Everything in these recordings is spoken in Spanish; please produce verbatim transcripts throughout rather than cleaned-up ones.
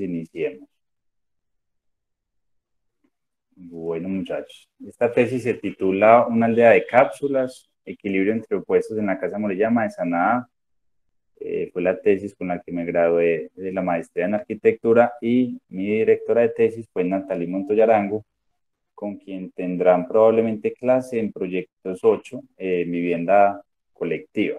iniciemos. Bueno, muchachos, esta tesis se titula Una aldea de cápsulas, equilibrio entre opuestos en la Casa Moriyama de Sanaa. Eh, fue la tesis con la que me gradué de la maestría en arquitectura y mi directora de tesis fue Natalie Montoyarango, con quien tendrán probablemente clase en Proyectos ocho, eh, vivienda colectiva.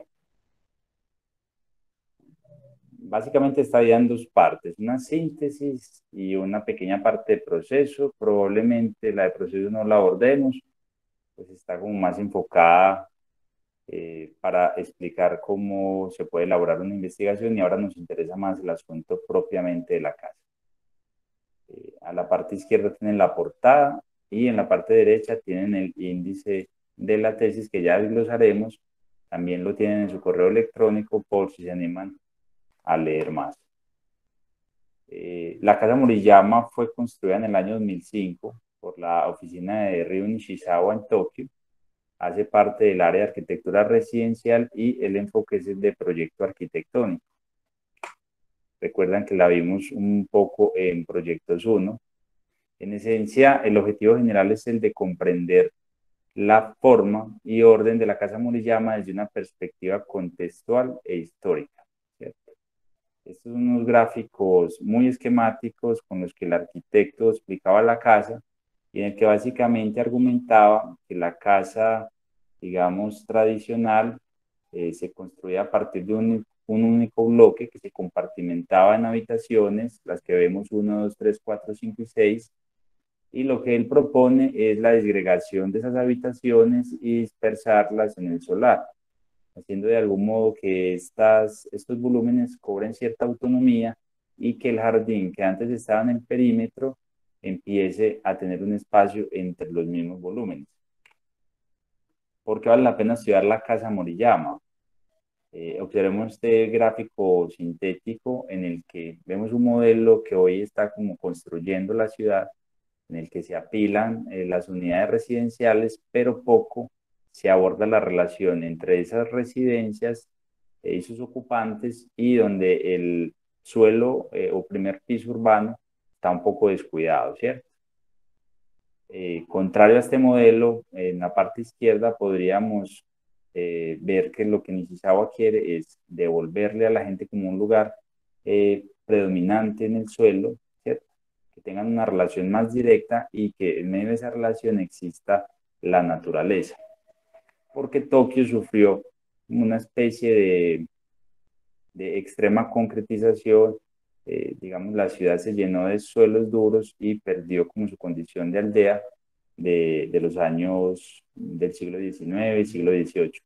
Básicamente está ya en dos partes, una síntesis y una pequeña parte de proceso. Probablemente la de proceso no la abordemos, pues está como más enfocada eh, para explicar cómo se puede elaborar una investigación, y ahora nos interesa más el asunto propiamente de la casa. Eh, a la parte izquierda tienen la portada y en la parte derecha tienen el índice de la tesis, que ya desglosaremos. También lo tienen en su correo electrónico por si se animan a leer más. Eh, la Casa Moriyama fue construida en el año dos mil cinco por la oficina de Ryo Nishizawa en Tokio. Hace parte del área de arquitectura residencial y el enfoque es el de proyecto arquitectónico. Recuerdan que la vimos un poco en Proyectos uno. En esencia, el objetivo general es el de comprender la forma y orden de la Casa Moriyama desde una perspectiva contextual e histórica, ¿cierto? Estos son unos gráficos muy esquemáticos con los que el arquitecto explicaba la casa y en el que básicamente argumentaba que la casa, digamos, tradicional eh, se construía a partir de un, un único bloque que se compartimentaba en habitaciones, las que vemos uno, dos, tres, cuatro, cinco y seis, y lo que él propone es la disgregación de esas habitaciones y dispersarlas en el solar, haciendo de algún modo que estas, estos volúmenes cobren cierta autonomía y que el jardín, que antes estaba en el perímetro, empiece a tener un espacio entre los mismos volúmenes. ¿Por qué vale la pena estudiar la Casa Moriyama? Eh, observemos este gráfico sintético en el que vemos un modelo que hoy está como construyendo la ciudad, en el que se apilan eh, las unidades residenciales, pero poco se aborda la relación entre esas residencias eh, y sus ocupantes, y donde el suelo eh, o primer piso urbano está un poco descuidado, ¿cierto? Eh, contrario a este modelo, en la parte izquierda podríamos eh, ver que lo que Nishizawa quiere es devolverle a la gente como un lugar eh, predominante en el suelo, ¿cierto? Que tengan una relación más directa y que en medio de esa relación exista la naturaleza. Porque Tokio sufrió una especie de, de extrema concretización. Eh, digamos, la ciudad se llenó de suelos duros y perdió como su condición de aldea de, de los años del siglo diecinueve y siglo dieciocho.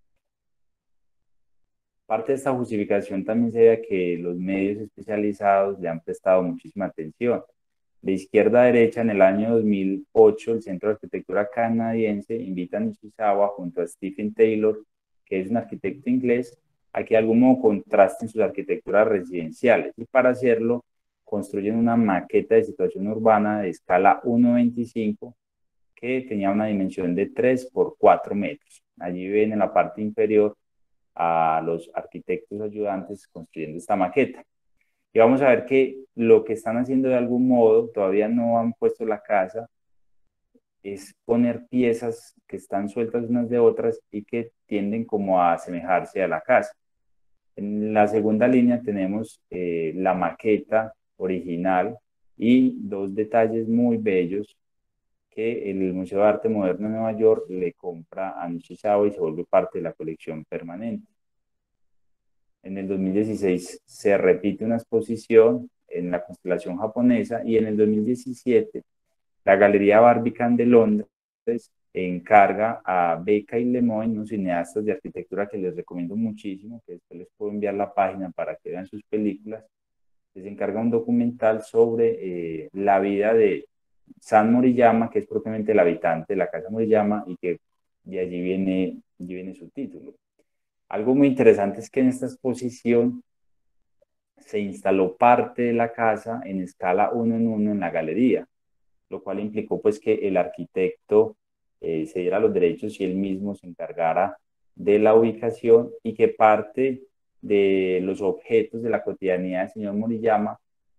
Parte de esta justificación también se debe a que los medios especializados le han prestado muchísima atención. De izquierda a derecha, en el año dos mil ocho, el Centro de Arquitectura Canadiense invita a Nishizawa junto a Stephen Taylor, que es un arquitecto inglés, a que de algún modo contrasten sus arquitecturas residenciales, y para hacerlo construyen una maqueta de situación urbana de escala uno veinticinco que tenía una dimensión de tres por cuatro metros. Allí ven en la parte inferior a los arquitectos ayudantes construyendo esta maqueta. Y vamos a ver que lo que están haciendo de algún modo, todavía no han puesto la casa, es poner piezas que están sueltas unas de otras y que tienden como a asemejarse a la casa. En la segunda línea tenemos eh, la maqueta original y dos detalles muy bellos que el Museo de Arte Moderno de Nueva York le compra a Nishizawa y se vuelve parte de la colección permanente. En el dos mil dieciséis se repite una exposición en la constelación japonesa, y en el dos mil diecisiete la Galería Barbican de Londres encarga a Becca y Lemoyne, unos cineastas de arquitectura que les recomiendo muchísimo, que después les puedo enviar la página para que vean sus películas. Les encarga un documental sobre eh, la vida de San Moriyama, que es propiamente el habitante de la Casa Moriyama, y que de allí viene, allí viene su título. Algo muy interesante es que en esta exposición se instaló parte de la casa en escala uno en uno en la galería, lo cual implicó pues que el arquitecto eh, se diera los derechos y él mismo se encargara de la ubicación, y que parte de los objetos de la cotidianidad del señor Moriyama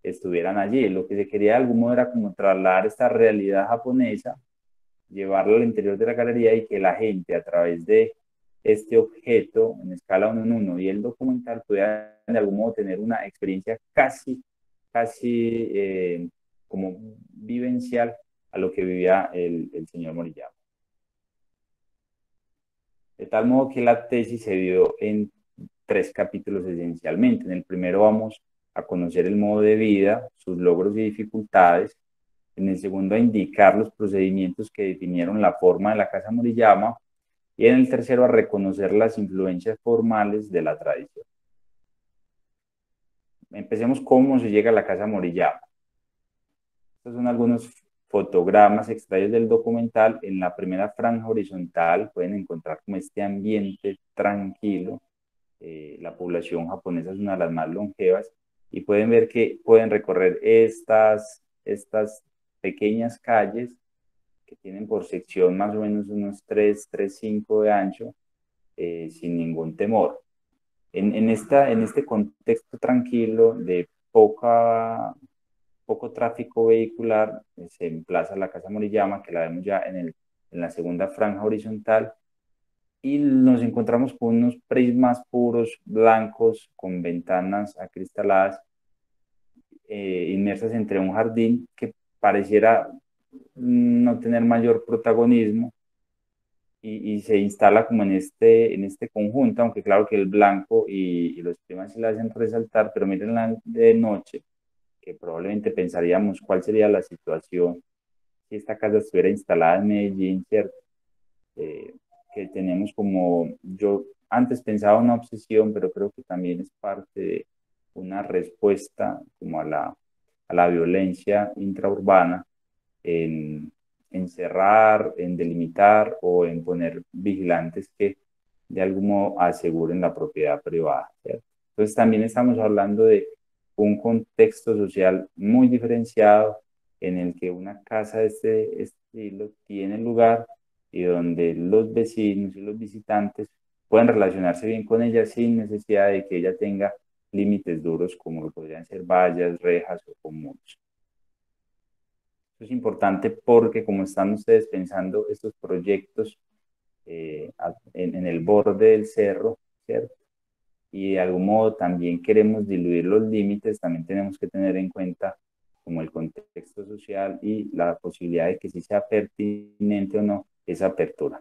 estuvieran allí. Lo que se quería de algún modo era como trasladar esta realidad japonesa, llevarlo al interior de la galería y que la gente a través de este objeto en escala uno en uno y el documental pueda de algún modo tener una experiencia casi, casi eh, como vivencial a lo que vivía el, el señor Moriyama. De tal modo que la tesis se dio en tres capítulos esencialmente. En el primero vamos a conocer el modo de vida, sus logros y dificultades. En el segundo a indicar los procedimientos que definieron la forma de la Casa Moriyama. Y en el tercero a reconocer las influencias formales de la tradición. Empecemos cómo se llega a la Casa Moriyama. Estos son algunos fotogramas extraídos del documental. En la primera franja horizontal pueden encontrar como este ambiente tranquilo. Eh, la población japonesa es una de las más longevas y pueden ver que pueden recorrer estas, estas pequeñas calles que tienen por sección más o menos unos tres, tres, cinco de ancho, eh, sin ningún temor. En, en, esta, en este contexto tranquilo de poca, poco tráfico vehicular, eh, se emplaza la Casa Moriyama, que la vemos ya en, el, en la segunda franja horizontal, y nos encontramos con unos prismas puros blancos con ventanas acristaladas, eh, inmersas entre un jardín que pareciera no tener mayor protagonismo, y, y se instala como en este, en este conjunto, aunque claro que el blanco y, y los temas se la hacen resaltar, pero miren la de noche, que probablemente pensaríamos cuál sería la situación si esta casa estuviera instalada en Medellín, ¿cierto? Eh, que tenemos como, yo antes pensaba una obsesión, pero creo que también es parte de una respuesta como a la, a la violencia intraurbana, en encerrar, en delimitar o en poner vigilantes que de algún modo aseguren la propiedad privada, ¿cierto? Entonces también estamos hablando de un contexto social muy diferenciado en el que una casa de este estilo tiene lugar y donde los vecinos y los visitantes pueden relacionarse bien con ella sin necesidad de que ella tenga límites duros como lo podrían ser vallas, rejas o muros. Esto es importante porque como están ustedes pensando estos proyectos eh, en, en el borde del cerro, ¿cierto? Y de algún modo también queremos diluir los límites, también tenemos que tener en cuenta como el contexto social y la posibilidad de que sí sea pertinente o no esa apertura.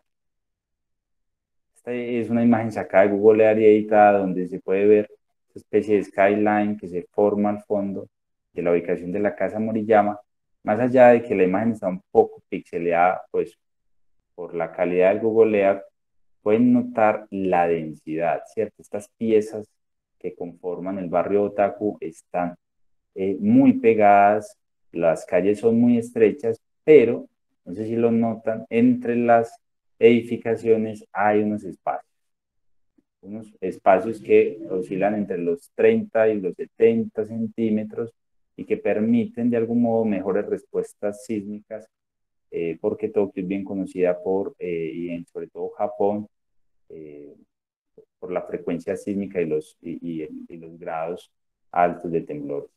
Esta es una imagen sacada de Google Earth y editada donde se puede ver esta especie de skyline que se forma al fondo de la ubicación de la Casa Moriyama. Más allá de que la imagen está un poco pixeleada, pues por la calidad del Google Earth, pueden notar la densidad, ¿cierto? Estas piezas que conforman el barrio Otaku están eh, muy pegadas, las calles son muy estrechas, pero, no sé si lo notan, entre las edificaciones hay unos espacios, unos espacios que oscilan entre los treinta y los setenta centímetros y que permiten de algún modo mejores respuestas sísmicas, eh, porque Tokio es bien conocida por, eh, y en, sobre todo Japón, eh, por la frecuencia sísmica y los, y, y, y los grados altos de temblor.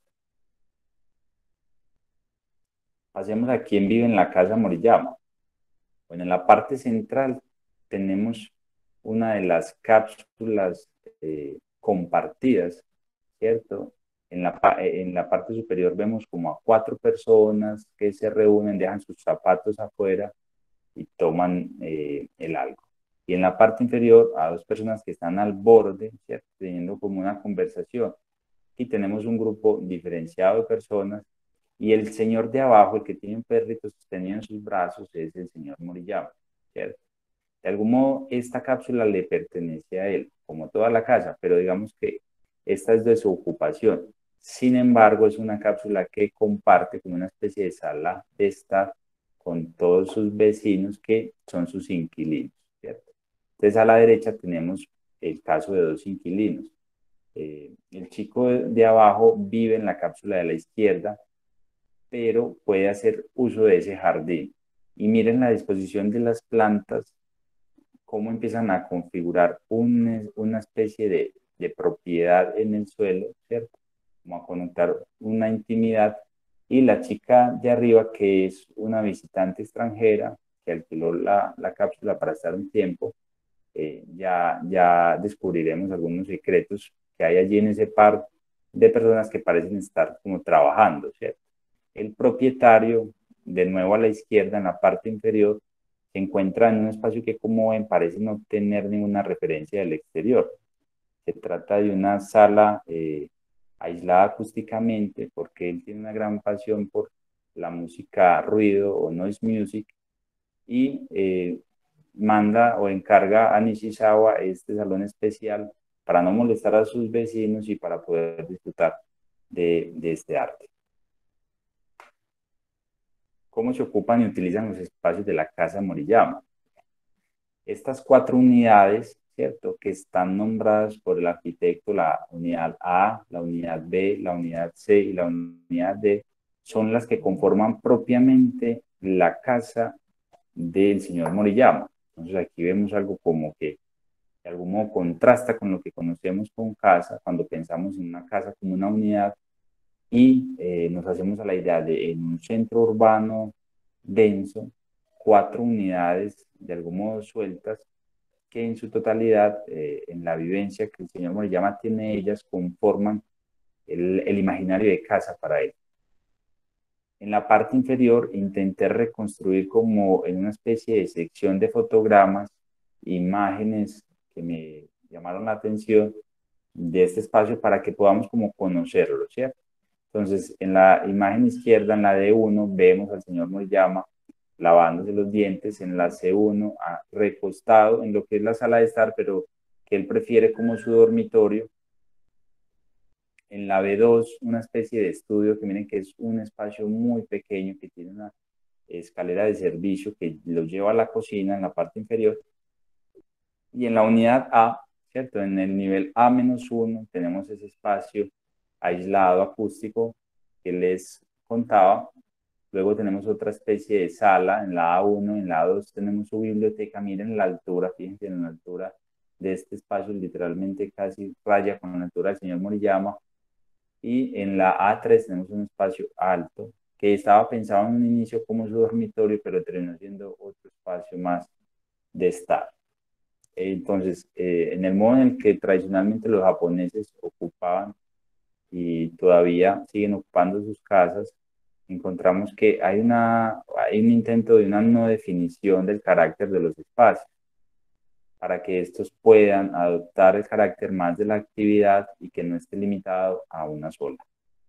Pasemos a quién vive en la Casa Moriyama. Bueno, en la parte central tenemos una de las cápsulas eh, compartidas, ¿cierto? En la, en la parte superior vemos como a cuatro personas que se reúnen, dejan sus zapatos afuera y toman eh, el algo. Y en la parte inferior a dos personas que están al borde, ¿cierto? Teniendo como una conversación. Y tenemos un grupo diferenciado de personas y el señor de abajo, el que tiene un perrito sostenido en sus brazos, es el señor Moriyama, ¿cierto? De algún modo, esta cápsula le pertenece a él, como toda la casa, pero digamos que esta es de su ocupación. Sin embargo, es una cápsula que comparte como una especie de sala de estar con todos sus vecinos que son sus inquilinos, ¿cierto? Entonces, a la derecha tenemos el caso de dos inquilinos. Eh, el chico de, de abajo vive en la cápsula de la izquierda, pero puede hacer uso de ese jardín. Y miren la disposición de las plantas, cómo empiezan a configurar un, una especie de, de propiedad en el suelo, ¿cierto? como a conectar una intimidad, y la chica de arriba, que es una visitante extranjera que alquiló la, la cápsula para estar un tiempo, eh, ya, ya descubriremos algunos secretos que hay allí en ese par de personas que parecen estar como trabajando, ¿cierto? El propietario, de nuevo a la izquierda, en la parte inferior, se encuentra en un espacio que, como ven, parece no tener ninguna referencia del exterior. Se trata de una sala eh, aislada acústicamente, porque él tiene una gran pasión por la música ruido o noise music, y eh, manda o encarga a Nishizawa este salón especial para no molestar a sus vecinos y para poder disfrutar de, de este arte. ¿Cómo se ocupan y utilizan los espacios de la Casa Moriyama? Estas cuatro unidades, ¿cierto?, que están nombradas por el arquitecto, la unidad A, la unidad B, la unidad C y la unidad D, son las que conforman propiamente la casa del señor Moriyama. Entonces aquí vemos algo como que de algún modo contrasta con lo que conocemos con casa, cuando pensamos en una casa como una unidad, y eh, nos hacemos a la idea de en un centro urbano denso, cuatro unidades de algún modo sueltas, que en su totalidad, eh, en la vivencia que el señor Moriyama tiene, ellas conforman el, el imaginario de casa para él. En la parte inferior intenté reconstruir como en una especie de sección de fotogramas, imágenes que me llamaron la atención de este espacio para que podamos como conocerlo, ¿cierto? Entonces, en la imagen izquierda, en la D uno, vemos al señor Moriyama lavándose los dientes, en la C uno, ah, recostado en lo que es la sala de estar, pero que él prefiere como su dormitorio. En la B dos, una especie de estudio que miren que es un espacio muy pequeño, que tiene una escalera de servicio que lo lleva a la cocina en la parte inferior. Y en la unidad A, ¿cierto? En el nivel A menos uno tenemos ese espacio aislado acústico que les contaba. Luego tenemos otra especie de sala en la A uno, en la A dos tenemos su biblioteca. Miren la altura, fíjense en la altura de este espacio, literalmente casi raya con la altura del señor Moriyama. Y en la A tres tenemos un espacio alto que estaba pensado en un inicio como su dormitorio, pero terminó siendo otro espacio más de estar. Entonces, eh, en el modo en el que tradicionalmente los japoneses ocupaban y todavía siguen ocupando sus casas, encontramos que hay, una, hay un intento de una no definición del carácter de los espacios, para que estos puedan adoptar el carácter más de la actividad y que no esté limitado a una sola.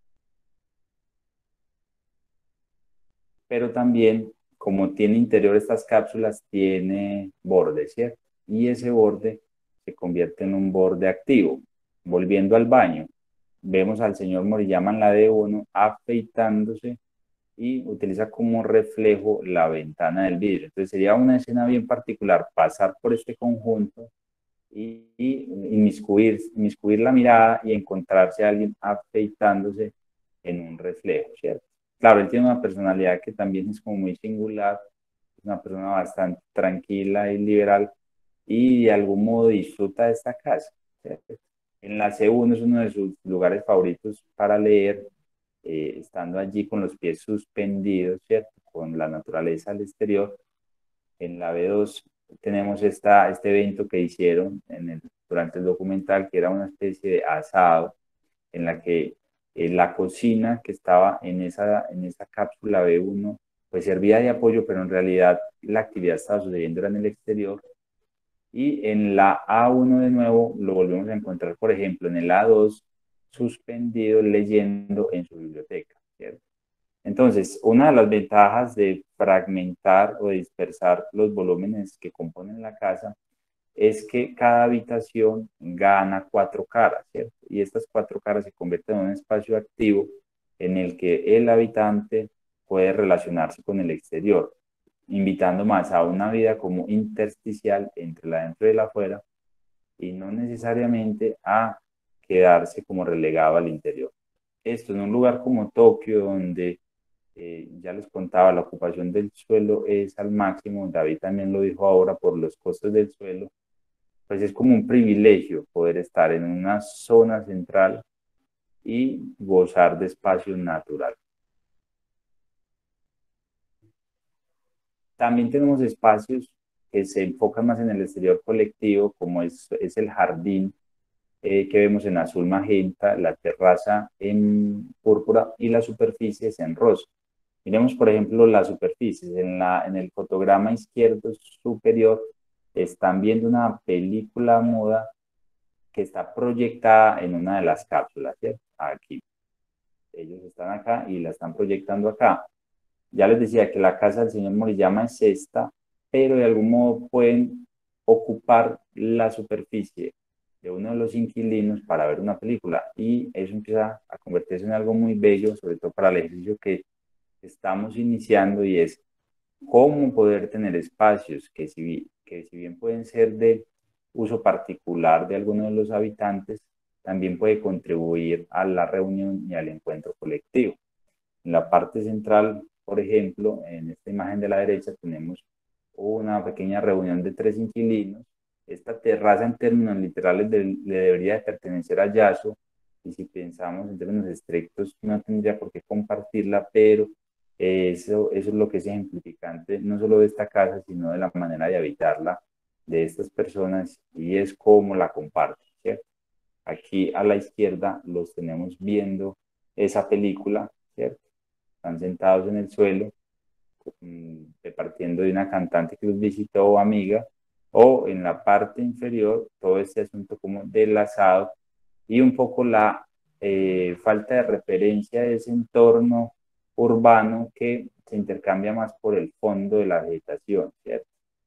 Pero también, como tiene interior estas cápsulas, tiene borde, ¿cierto? Y ese borde se convierte en un borde activo. Volviendo al baño, vemos al señor Moriyama en la D uno afeitándose y utiliza como reflejo la ventana del vidrio. Entonces sería una escena bien particular pasar por este conjunto y, y inmiscuir, inmiscuir la mirada y encontrarse a alguien afeitándose en un reflejo, ¿cierto? Claro, él tiene una personalidad que también es como muy singular, es una persona bastante tranquila y liberal, y de algún modo disfruta de esta casa, ¿cierto? En la C uno es uno de sus lugares favoritos para leer, eh, estando allí con los pies suspendidos, ¿cierto?, con la naturaleza al exterior. En la B dos tenemos esta, este evento que hicieron en el, durante el documental, que era una especie de asado, en la que eh, la cocina que estaba en esa, en esa cápsula B uno, pues servía de apoyo, pero en realidad la actividad estaba sucediendo era en el exterior. Y en la A uno de nuevo lo volvemos a encontrar, por ejemplo, en el A dos, suspendido leyendo en su biblioteca, ¿cierto? Entonces, una de las ventajas de fragmentar o dispersar los volúmenes que componen la casa es que cada habitación gana cuatro caras, ¿cierto? Y estas cuatro caras se convierten en un espacio activo en el que el habitante puede relacionarse con el exterior, invitando más a una vida como intersticial entre la dentro y la afuera, y no necesariamente a quedarse como relegado al interior. Esto en un lugar como Tokio, donde eh, ya les contaba, la ocupación del suelo es al máximo, David también lo dijo ahora, por los costos del suelo, pues es como un privilegio poder estar en una zona central y gozar de espacio natural. También tenemos espacios que se enfocan más en el exterior colectivo, como es, es el jardín eh, que vemos en azul magenta, la terraza en púrpura y las superficies en rosa. Miremos, por ejemplo, las superficies. En, la, en el fotograma izquierdo superior están viendo una película muda que está proyectada en una de las cápsulas, ¿cierto? Aquí. Ellos están acá y la están proyectando acá. Ya les decía que la casa del señor Moriyama es esta, pero de algún modo pueden ocupar la superficie de uno de los inquilinos para ver una película y eso empieza a convertirse en algo muy bello, sobre todo para el ejercicio que estamos iniciando y es cómo poder tener espacios que si, que si bien pueden ser de uso particular de algunos de los habitantes, también puede contribuir a la reunión y al encuentro colectivo. En la parte central, por ejemplo, en esta imagen de la derecha tenemos una pequeña reunión de tres inquilinos. Esta terraza en términos literales de, le debería de pertenecer a Yaso y si pensamos en términos estrictos no tendría por qué compartirla, pero eso, eso es lo que es ejemplificante no solo de esta casa, sino de la manera de habitarla de estas personas y es cómo la comparten, ¿cierto? Aquí a la izquierda los tenemos viendo esa película, ¿cierto? Están sentados en el suelo, partiendo de una cantante que los visitó o amiga, o en la parte inferior, todo este asunto como del asado y un poco la eh, falta de referencia de ese entorno urbano que se intercambia más por el fondo de la vegetación, ¿cierto?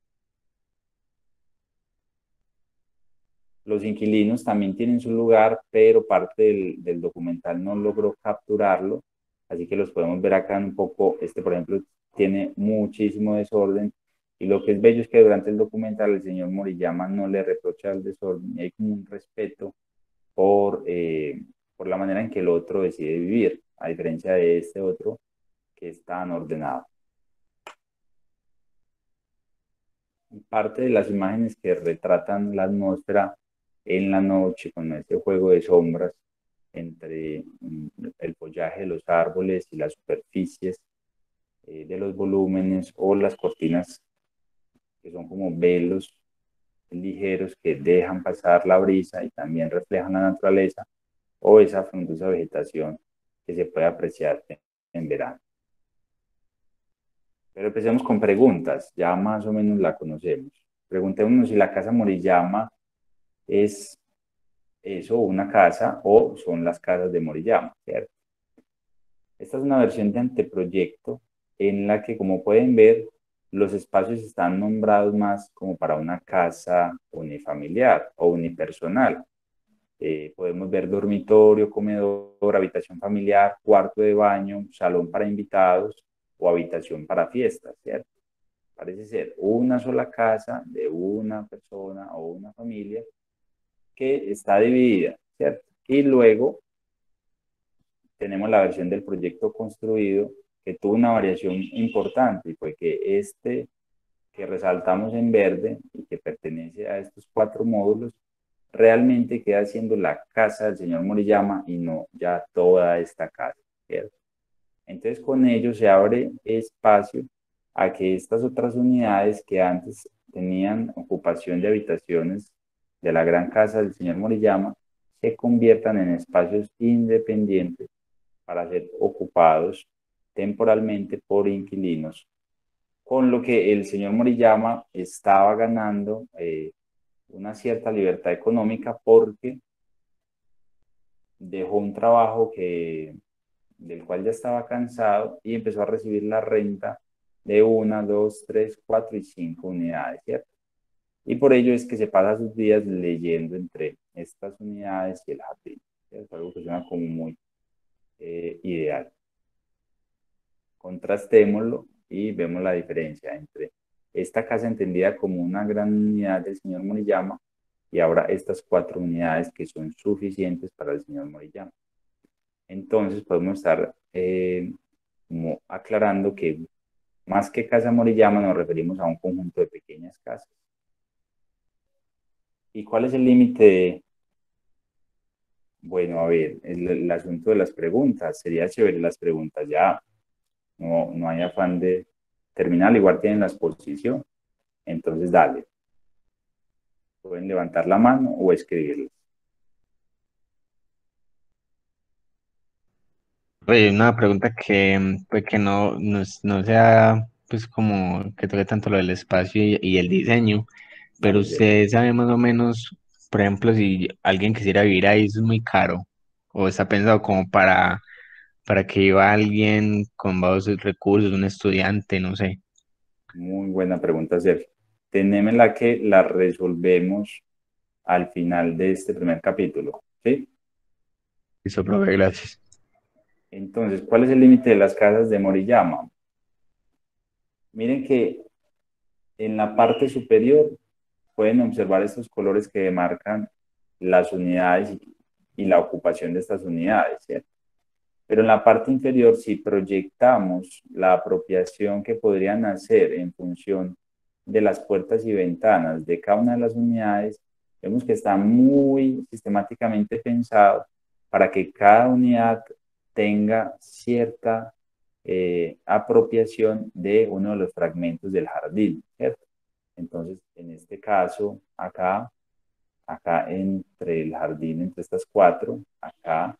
Los inquilinos también tienen su lugar, pero parte del, del documental no logró capturarlo, así que los podemos ver acá un poco. Este, por ejemplo, tiene muchísimo desorden y lo que es bello es que durante el documental el señor Moriyama no le reprocha el desorden y hay como un respeto por, eh, por la manera en que el otro decide vivir, a diferencia de este otro que es tan ordenado. Parte de las imágenes que retratan la atmósfera en la noche con este juego de sombras entre mm, el follaje de los árboles y las superficies eh, de los volúmenes o las cortinas que son como velos ligeros que dejan pasar la brisa y también reflejan la naturaleza o esa frondosa vegetación que se puede apreciar en verano. Pero empecemos con preguntas, ya más o menos la conocemos. Preguntémonos si la casa Moriyama es eso, una casa, o son las casas de Moriyama, ¿cierto? Esta es una versión de anteproyecto en la que, como pueden ver, los espacios están nombrados más como para una casa unifamiliar o unipersonal. Eh, podemos ver dormitorio, comedor, habitación familiar, cuarto de baño, salón para invitados o habitación para fiestas, ¿cierto? Parece ser una sola casa de una persona o una familia que está dividida, ¿cierto? Y luego tenemos la versión del proyecto construido que tuvo una variación importante y fue que este que resaltamos en verde y que pertenece a estos cuatro módulos realmente queda siendo la casa del señor Moriyama y no ya toda esta casa, ¿cierto? Entonces con ello se abre espacio a que estas otras unidades que antes tenían ocupación de habitaciones de la gran casa del señor Moriyama se conviertan en espacios independientes para ser ocupados temporalmente por inquilinos, con lo que el señor Moriyama estaba ganando eh, una cierta libertad económica porque dejó un trabajo que, del cual ya estaba cansado y empezó a recibir la renta de una, dos, tres, cuatro y cinco unidades, ¿cierto? Y por ello es que se pasa sus días leyendo entre estas unidades y el jardín, ¿cierto? Algo que suena como muy eh, ideal. Contrastémoslo y vemos la diferencia entre esta casa entendida como una gran unidad del señor Moriyama y ahora estas cuatro unidades que son suficientes para el señor Moriyama. Entonces podemos estar eh, como aclarando que más que casa Moriyama nos referimos a un conjunto de pequeñas casas. ¿Y cuál es el límite de, Bueno, a ver, el, el asunto de las preguntas, sería chévere las preguntas ya, no, no hay afán de terminar, igual tienen la exposición, entonces dale, pueden levantar la mano o escribirla. Oye, una pregunta que, mm, pues, que no, no, es- no sea pues como que toque tanto lo del espacio y, y el diseño, pero Dale, Jeff. usted sabe más o menos, por ejemplo, si alguien quisiera vivir ahí, ¿eso es muy caro? ¿O está pensado como para, para que viva alguien con bajos recursos, un estudiante, no sé? Muy buena pregunta, Jeff. Tenémosla que la resolvemos al final de este primer capítulo, ¿sí? Eso, profe, gracias. Entonces, ¿cuál es el límite de las casas de Moriyama? Miren que en la parte superior pueden observar estos colores que demarcan las unidades y, y la ocupación de estas unidades, ¿cierto? Pero en la parte inferior, si proyectamos la apropiación que podrían hacer en función de las puertas y ventanas de cada una de las unidades, vemos que está muy sistemáticamente pensado para que cada unidad tenga cierta eh, apropiación de uno de los fragmentos del jardín, ¿cierto? Entonces, en este caso, acá, acá entre el jardín, entre estas cuatro, acá,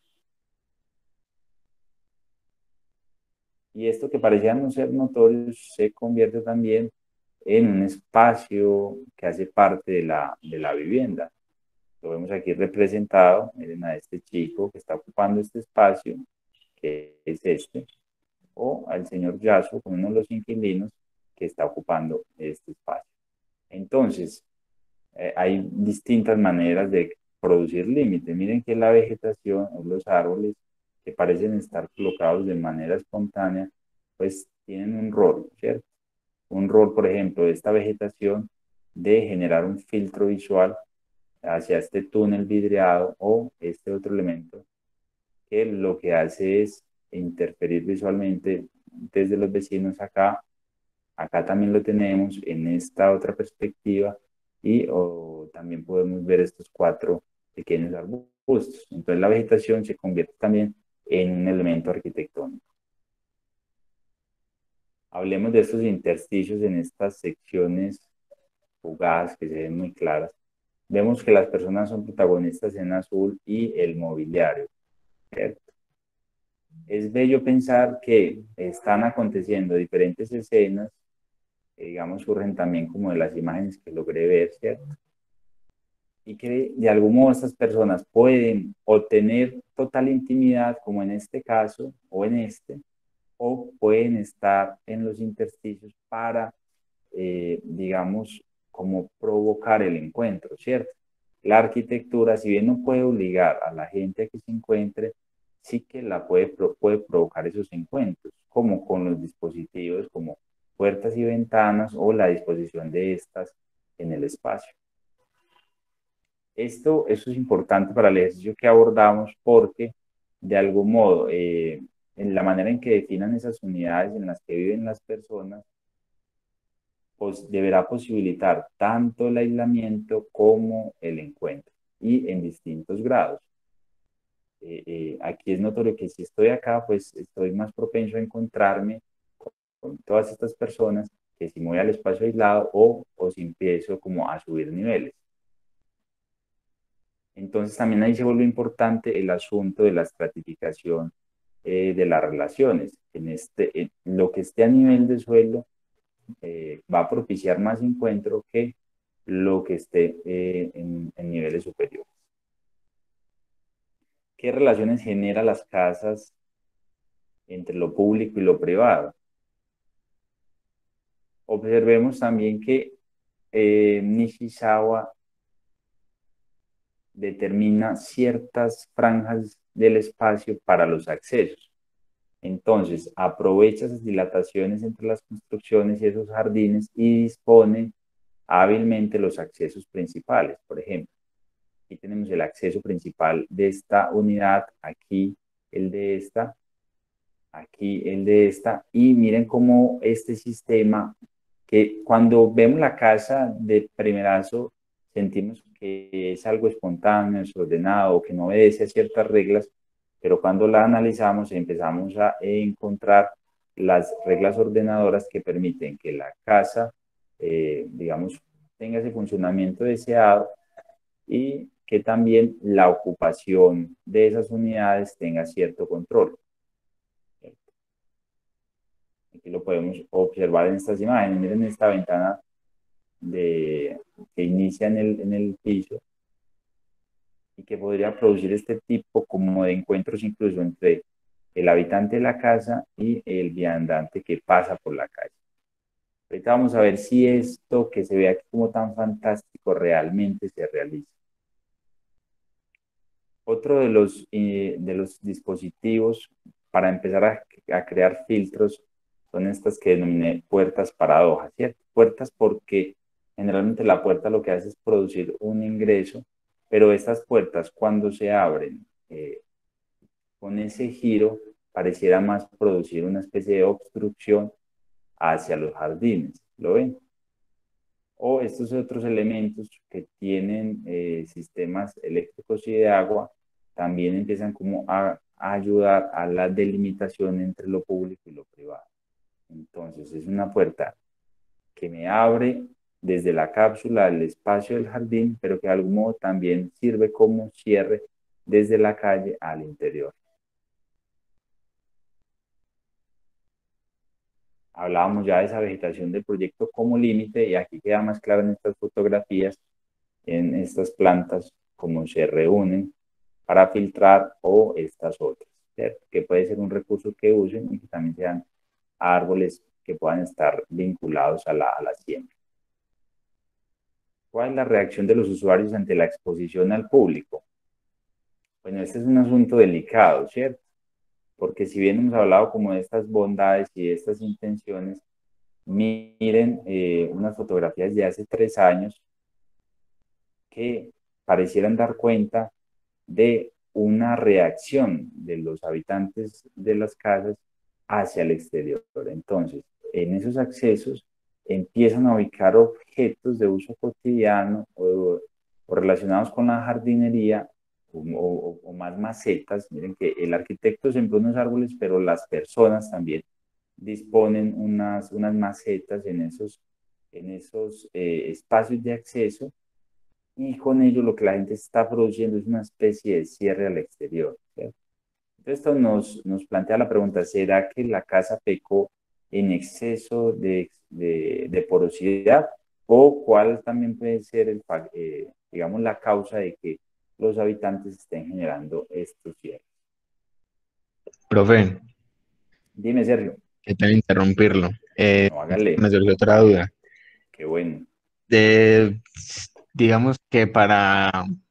y esto que parecía no ser notorio se convierte también en un espacio que hace parte de la, de la vivienda. Lo vemos aquí representado, miren a este chico que está ocupando este espacio, que es este, o al señor Yaso con uno de los inquilinos que está ocupando este espacio. Entonces, eh, hay distintas maneras de producir límite. Miren que la vegetación o los árboles que parecen estar colocados de manera espontánea, pues tienen un rol, ¿cierto? Un rol, por ejemplo, de esta vegetación de generar un filtro visual hacia este túnel vidriado o este otro elemento que lo que hace es interferir visualmente desde los vecinos acá. Acá también lo tenemos en esta otra perspectiva y o, también podemos ver estos cuatro pequeños arbustos. Entonces la vegetación se convierte también en un elemento arquitectónico. Hablemos de estos intersticios en estas secciones jugadas que se ven muy claras. Vemos que las personas son protagonistas en azul y el mobiliario, ¿cierto? Es bello pensar que están aconteciendo diferentes escenas, que digamos surgen también como de las imágenes que logré ver, ¿cierto? Y que de algún modo estas personas pueden obtener total intimidad, como en este caso o en este, o pueden estar en los intersticios para, eh, digamos, como provocar el encuentro, ¿cierto? La arquitectura, si bien no puede obligar a la gente a que se encuentre, sí que la puede, puede provocar esos encuentros, como con los dispositivos como puertas y ventanas o la disposición de estas en el espacio. Esto, esto es importante para el ejercicio que abordamos porque, de algún modo, eh, en la manera en que definan esas unidades en las que viven las personas, pues deberá posibilitar tanto el aislamiento como el encuentro y en distintos grados. Eh, eh, aquí es notorio que si estoy acá, pues estoy más propenso a encontrarme con, con todas estas personas que si me voy al espacio aislado o, o si empiezo como a subir niveles. Entonces también ahí se vuelve importante el asunto de la estratificación eh, de las relaciones. En este, en lo que esté a nivel de suelo eh, va a propiciar más encuentro que lo que esté eh, en, en niveles superiores. ¿Qué relaciones genera las casas entre lo público y lo privado? Observemos también que eh, Nishizawa determina ciertas franjas del espacio para los accesos. Entonces, aprovecha esas dilataciones entre las construcciones y esos jardines y dispone hábilmente los accesos principales. Por ejemplo, aquí tenemos el acceso principal de esta unidad, aquí el de esta, aquí el de esta, y miren cómo este sistema, que cuando vemos la casa de primerazo sentimos que es algo espontáneo, desordenado, que no obedece a ciertas reglas, pero cuando la analizamos empezamos a encontrar las reglas ordenadoras que permiten que la casa, eh, digamos, tenga ese funcionamiento deseado y que también la ocupación de esas unidades tenga cierto control. Aquí lo podemos observar en estas imágenes. Miren esta ventana de, que inicia en el, en el piso y que podría producir este tipo como de encuentros incluso entre el habitante de la casa y el viandante que pasa por la calle. Ahorita vamos a ver si esto que se ve aquí como tan fantástico realmente se realiza. Otro de los, eh, de los dispositivos para empezar a, a crear filtros son estas que denominé puertas paradojas, ¿cierto? Puertas porque generalmente la puerta lo que hace es producir un ingreso, pero estas puertas cuando se abren eh, con ese giro pareciera más producir una especie de obstrucción hacia los jardines, ¿lo ven? O estos otros elementos que tienen eh, sistemas eléctricos y de agua también empiezan como a, a ayudar a la delimitación entre lo público y lo privado. Entonces es una puerta que me abre desde la cápsula al espacio del jardín, pero que de algún modo también sirve como cierre desde la calle al interior. Hablábamos ya de esa vegetación del proyecto como límite y aquí queda más claro en estas fotografías, en estas plantas, cómo se reúnen para filtrar o estas otras, ¿cierto? Que puede ser un recurso que usen y que también sean árboles que puedan estar vinculados a la, a la siembra. ¿Cuál es la reacción de los usuarios ante la exposición al público? Bueno, este es un asunto delicado, ¿cierto? Porque si bien hemos hablado como de estas bondades y de estas intenciones, miren eh, unas fotografías de hace tres años que parecieran dar cuenta de una reacción de los habitantes de las casas hacia el exterior. Entonces, en esos accesos empiezan a ubicar objetos de uso cotidiano o, o relacionados con la jardinería o, o, o, más macetas. Miren que el arquitecto sembró unos árboles, pero las personas también disponen unas, unas macetas en esos, en esos eh, espacios de acceso y con ello lo que la gente está produciendo es una especie de cierre al exterior, ¿cierto? Entonces esto nos, nos plantea la pregunta, ¿será que la casa pecó en exceso de, de, de porosidad o cuál también puede ser, el, eh, digamos, la causa de que los habitantes estén generando estos cierres? Profe, Dime, Sergio. que tal interrumpirlo. Eh, No, hágale. me surgió otra duda. Qué bueno. De, digamos que para,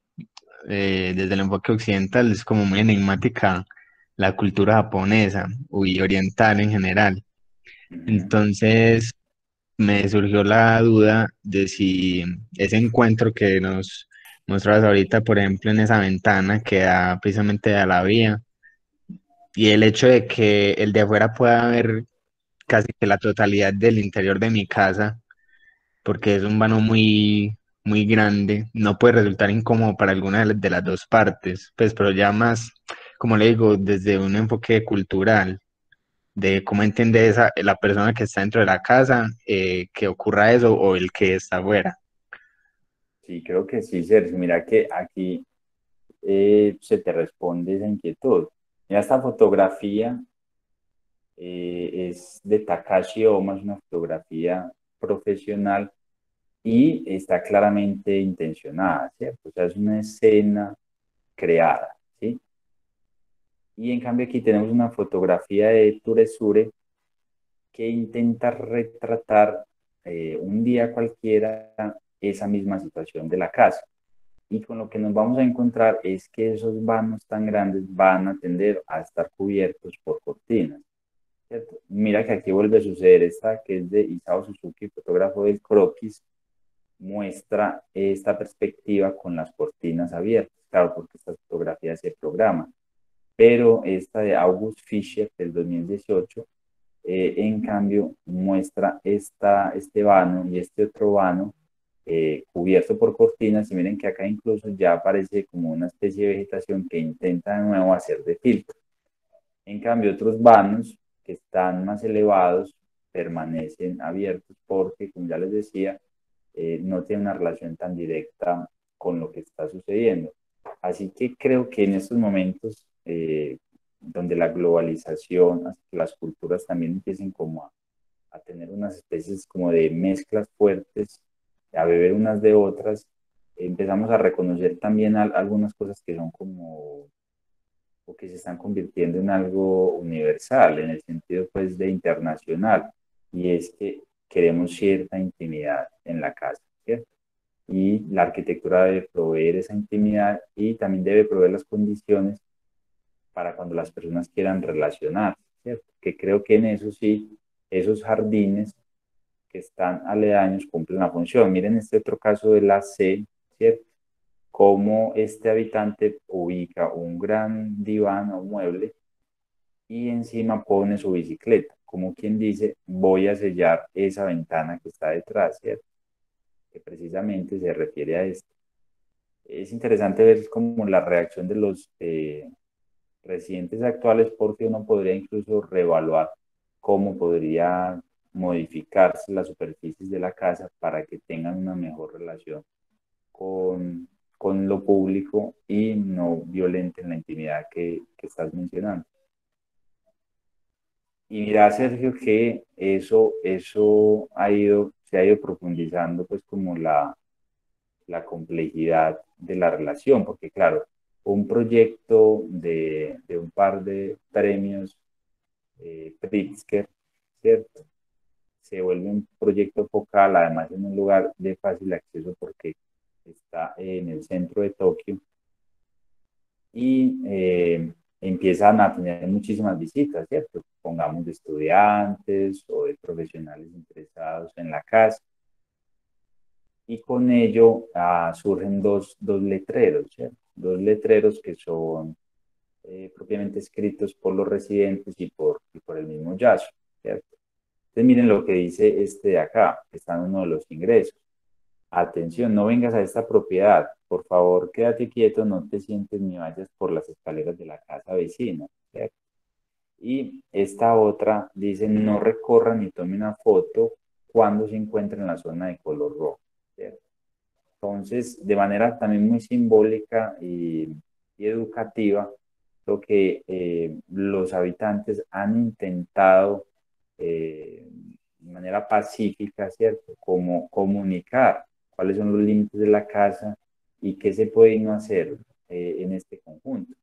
eh, desde el enfoque occidental es como muy enigmática la cultura japonesa y oriental en general. Ujú. Entonces me surgió la duda de si ese encuentro que nos mostrabas ahorita, por ejemplo, en esa ventana que da precisamente a la vía, y el hecho de que el de afuera pueda ver casi que la totalidad del interior de mi casa, porque es un vano muy, muy grande, no puede resultar incómodo para alguna de las, de las dos partes, pues, pero ya más, como le digo, desde un enfoque cultural, de cómo entiende esa, la persona que está dentro de la casa, eh, que ocurra eso, o el que está afuera. Sí, creo que sí, Sergio. Mira que aquí eh, se te responde esa inquietud. Mira, esta fotografía eh, es de Takashi Oma, es una fotografía profesional y está claramente intencionada, ¿cierto? O sea, es una escena creada, ¿sí? Y en cambio aquí tenemos una fotografía de Turesure que intenta retratar eh, un día cualquiera esa misma situación de la casa. Y con lo que nos vamos a encontrar es que esos vanos tan grandes van a tender a estar cubiertos por cortinas, ¿cierto? Mira que aquí vuelve a suceder esta que es de Isao Suzuki, fotógrafo del croquis, muestra esta perspectiva con las cortinas abiertas, claro, porque esta fotografía se programa, pero esta de August Fischer del dos mil dieciocho, eh, en cambio, muestra esta, este vano y este otro vano eh, cubierto por cortinas, y miren que acá incluso ya aparece como una especie de vegetación que intenta de nuevo hacer de filtro. En cambio, otros vanos que están más elevados permanecen abiertos porque, como ya les decía, eh, no tiene una relación tan directa con lo que está sucediendo. Así que creo que en estos momentos, eh, donde la globalización hace que las culturas también empiecen como a, a tener unas especies como de mezclas fuertes, a beber unas de otras, empezamos a reconocer también al, algunas cosas que son como, o que se están convirtiendo en algo universal, en el sentido pues de internacional, y es que queremos cierta intimidad en la casa, ¿cierto? Y la arquitectura debe proveer esa intimidad y también debe proveer las condiciones para cuando las personas quieran relacionarse, ¿cierto? Que creo que en eso sí, esos jardines que están aledaños cumplen la función. Miren este otro caso de la C, ¿cierto? Cómo este habitante ubica un gran diván o mueble y encima pone su bicicleta, como quien dice, voy a sellar esa ventana que está detrás, ¿cierto? Que precisamente se refiere a esto. Es interesante ver como la reacción de los eh, residentes actuales, porque uno podría incluso reevaluar cómo podría modificarse las superficies de la casa para que tengan una mejor relación con, con lo público y no violenten la intimidad que, que estás mencionando. Y mira, Sergio, que eso, eso ha ido, se ha ido profundizando, pues como la, la complejidad de la relación, porque claro, un proyecto de, de un par de premios eh, Pritzker, ¿cierto? Se vuelve un proyecto focal, además en un lugar de fácil acceso porque está en el centro de Tokio, y eh, empiezan a tener muchísimas visitas, ¿cierto? Pongamos de estudiantes o de profesionales interesados en la casa, y con ello ah, surgen dos, dos letreros, ¿cierto? Dos letreros que son eh, propiamente escritos por los residentes y por, y por el mismo Yasu, ¿cierto? Entonces miren lo que dice este de acá, que está en uno de los ingresos. Atención, no vengas a esta propiedad. Por favor, quédate quieto, no te sientes ni vayas por las escaleras de la casa vecina, ¿cierto? Y esta otra dice, no recorra ni tome una foto cuando se encuentre en la zona de color rojo, ¿cierto? Entonces, de manera también muy simbólica y, y educativa, lo que eh, los habitantes han intentado eh, de manera pacífica, ¿cierto? Como comunicar cuáles son los límites de la casa y qué se puede y no hacer eh, en este conjunto.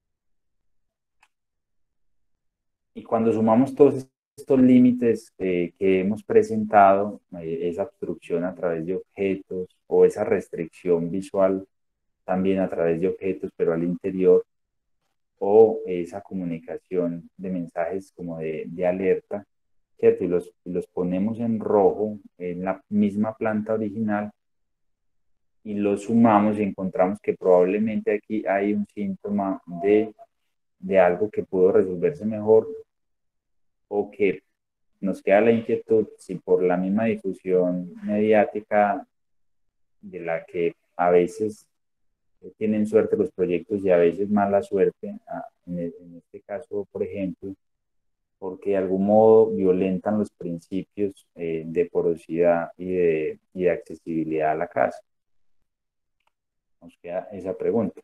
Y cuando sumamos todos estos límites eh, que hemos presentado, eh, esa obstrucción a través de objetos o esa restricción visual también a través de objetos, pero al interior, o esa comunicación de mensajes como de, de alerta, ¿cierto? Y los, los ponemos en rojo en la misma planta original y los sumamos y encontramos que probablemente aquí hay un síntoma de, de algo que pudo resolverse mejor, o que nos queda la inquietud si por la misma difusión mediática de la que a veces tienen suerte los proyectos y a veces mala suerte, en este caso, por ejemplo, porque de algún modo violentan los principios eh, de porosidad y de, y de accesibilidad a la casa. Nos queda esa pregunta.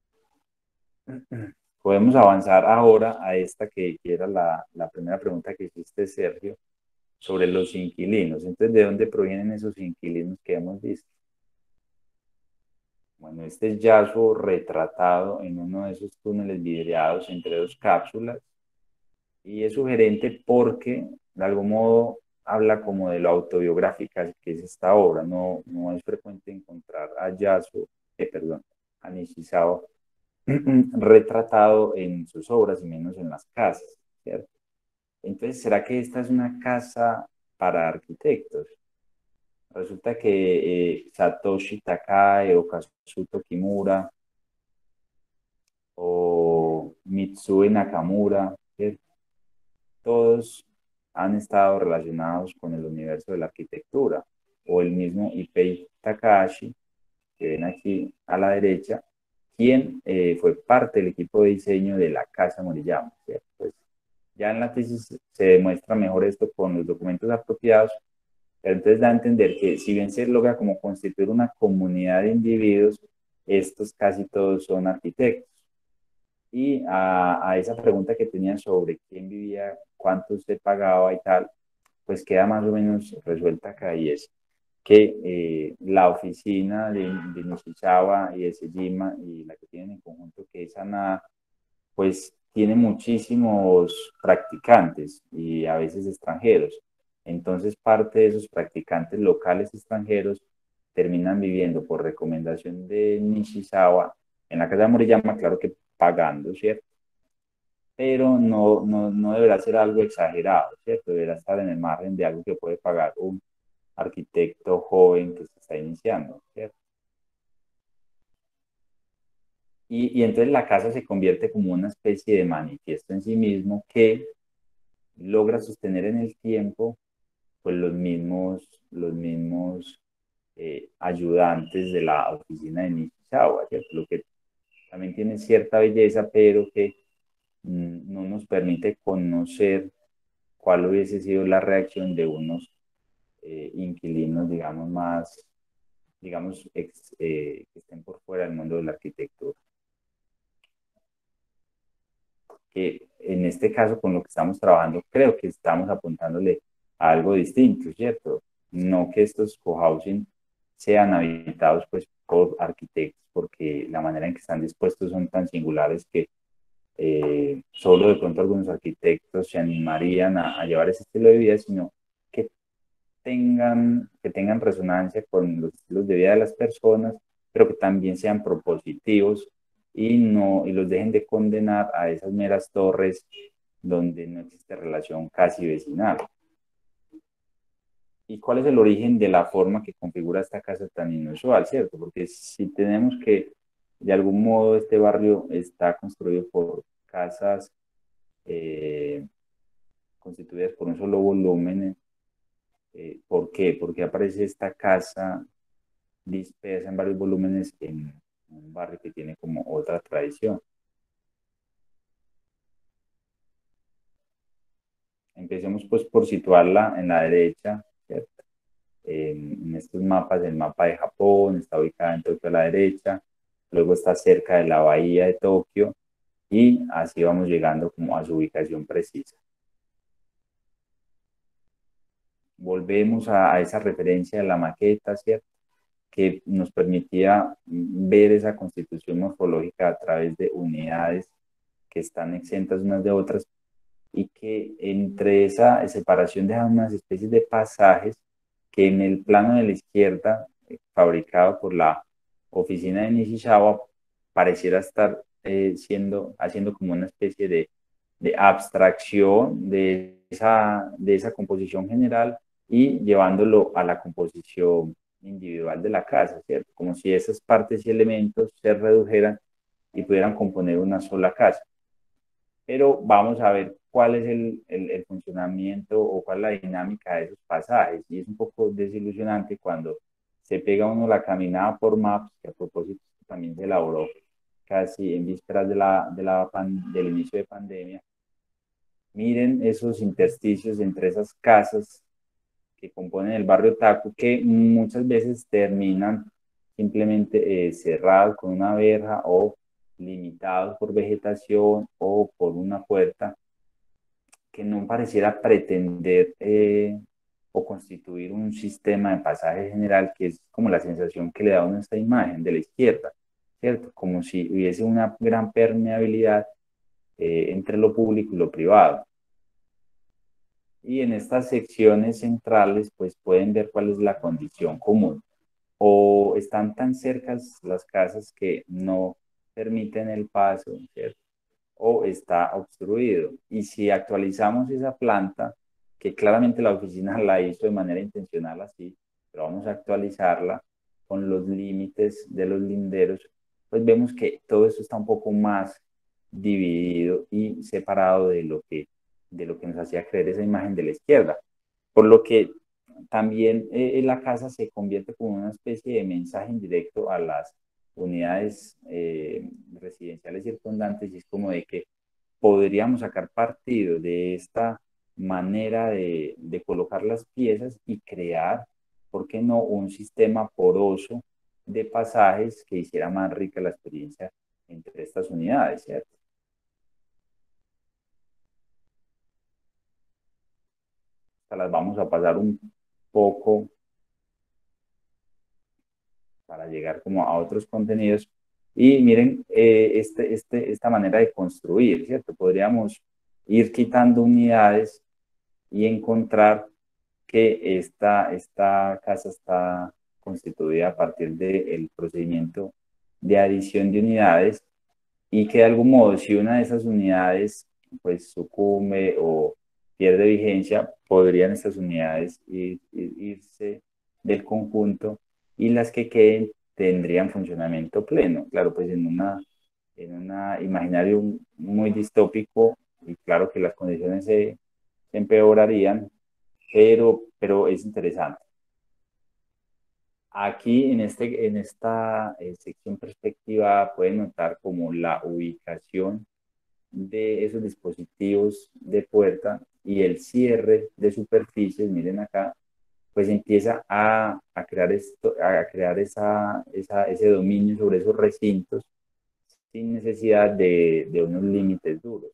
Podemos avanzar ahora a esta que, que era la, la primera pregunta que hiciste, Sergio, sobre los inquilinos. Entonces, ¿de dónde provienen esos inquilinos que hemos visto? Bueno, este es Yasuo retratado en uno de esos túneles vidriados entre dos cápsulas, y es sugerente porque de algún modo habla como de lo autobiográfica que es esta obra. No, no es frecuente encontrar a Yasuo, eh, perdón, a Nishizawa retratado en sus obras y menos en las casas, ¿cierto? Entonces, ¿será que esta es una casa para arquitectos? Resulta que eh, Satoshi Takai o Kazuto Kimura o Mitsue Nakamura, ¿cierto? Todos han estado relacionados con el universo de la arquitectura. o el mismo Ipei Takahashi, que ven aquí a la derecha, quien eh, fue parte del equipo de diseño de la Casa Moriyama, ¿cierto? Pues, ya en la tesis se demuestra mejor esto con los documentos apropiados, pero entonces da a entender que si bien se logra como constituir una comunidad de individuos, estos casi todos son arquitectos. Y a, a esa pregunta que tenían sobre quién vivía, cuánto usted pagaba y tal, pues queda más o menos resuelta acá y es que eh, la oficina de, de Nishizawa y de Sejima y la que tienen en conjunto, que es ANA, pues tiene muchísimos practicantes y a veces extranjeros. Entonces parte de esos practicantes locales extranjeros terminan viviendo por recomendación de Nishizawa en la casa de Moriyama, claro que pagando, ¿cierto? Pero no, no, no deberá ser algo exagerado, ¿cierto? Deberá estar en el margen de algo que puede pagar un arquitecto joven que se está iniciando, ¿cierto? Y, y entonces la casa se convierte como una especie de manifiesto en sí mismo que logra sostener en el tiempo pues los mismos, los mismos eh, ayudantes de la oficina de Nishizawa, ¿cierto? Lo que también tiene cierta belleza, pero que mm, no nos permite conocer cuál hubiese sido la reacción de unos eh, inquilinos, digamos, más, digamos, ex, eh, que estén por fuera del mundo de la arquitectura. Que en este caso, con lo que estamos trabajando, creo que estamos apuntándole a algo distinto, ¿cierto? No que estos cohousing sean habitados pues por arquitectos, porque la manera en que están dispuestos son tan singulares que eh, solo de pronto algunos arquitectos se animarían a, a llevar ese estilo de vida, sino que tengan, que tengan resonancia con los estilos de vida de las personas, pero que también sean propositivos y, no, y los dejen de condenar a esas meras torres donde no existe relación casi vecinal. ¿Y cuál es el origen de la forma que configura esta casa tan inusual, cierto? Porque si tenemos que, de algún modo, este barrio está construido por casas eh, constituidas por un solo volumen, eh, ¿por qué? Porque aparece esta casa dispersa en varios volúmenes en un barrio que tiene como otra tradición. Empecemos pues por situarla en la derecha, ¿cierto? En, en estos mapas, el mapa de Japón está ubicada en Tokio a la derecha, luego está cerca de la bahía de Tokio y así vamos llegando como a su ubicación precisa. Volvemos a, a esa referencia de la maqueta, ¿cierto? Que nos permitía ver esa constitución morfológica a través de unidades que están exentas unas de otras y que entre esa separación dejan unas especies de pasajes que en el plano de la izquierda, eh, fabricado por la oficina de Nishizawa, pareciera estar eh, siendo, haciendo como una especie de, de abstracción de esa, de esa composición general y llevándolo a la composición individual de la casa, ¿cierto? Como si esas partes y elementos se redujeran y pudieran componer una sola casa. Pero vamos a ver cuál es el, el, el funcionamiento o cuál es la dinámica de esos pasajes. Y es un poco desilusionante cuando se pega uno la caminada por Maps, que a propósito también se elaboró casi en vísperas de la, de la pan, del inicio de pandemia. Miren esos intersticios entre esas casas que componen el barrio Taku, que muchas veces terminan simplemente eh, cerrados con una verja o limitados por vegetación o por una puerta que no pareciera pretender eh, o constituir un sistema de pasaje general, que es como la sensación que le da a uno esta imagen de la izquierda, ¿cierto? Como si hubiese una gran permeabilidad eh, entre lo público y lo privado. Y en estas secciones centrales, pues pueden ver cuál es la condición común. O están tan cercas las casas que no permiten el paso, ¿cierto? O está obstruido. Y si actualizamos esa planta, que claramente la oficina la hizo de manera intencional así, pero vamos a actualizarla con los límites de los linderos, pues vemos que todo esto está un poco más dividido y separado de lo que, de lo que nos hacía creer esa imagen de la izquierda. Por lo que también eh, la casa se convierte como una especie de mensaje indirecto a las unidades eh, residenciales circundantes y es como de que podríamos sacar partido de esta manera de, de colocar las piezas y crear, ¿por qué no?, un sistema poroso de pasajes que hiciera más rica la experiencia entre estas unidades, ¿cierto? Las vamos a pasar un poco para llegar como a otros contenidos. Y miren, eh, este, este, esta manera de construir, ¿cierto? Podríamos ir quitando unidades y encontrar que esta, esta casa está constituida a partir del procedimiento de adición de unidades y que de algún modo si una de esas unidades pues sucumbe o pierde vigencia, podrían estas unidades ir, ir, irse del conjunto y las que queden tendrían funcionamiento pleno. Claro, pues en una en un imaginario muy distópico y claro que las condiciones se, se empeorarían, pero, pero es interesante. Aquí en, este, en esta eh, sección perspectiva pueden notar como la ubicación de esos dispositivos de puerta y el cierre de superficies, miren acá, pues empieza a, a crear, esto, a crear esa, esa, ese dominio sobre esos recintos sin necesidad de, de unos límites duros.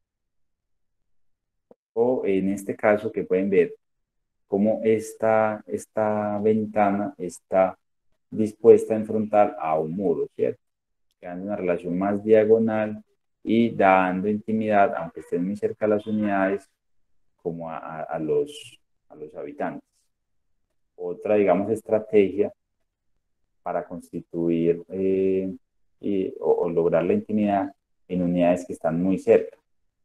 O en este caso que pueden ver cómo esta, esta ventana está dispuesta en frontal a un muro, ¿cierto? Creando una relación más diagonal y dando intimidad, aunque estén muy cerca de las unidades, como a, a, a los, a los habitantes. Otra, digamos, estrategia para constituir eh, y, o, o lograr la intimidad en unidades que están muy cerca.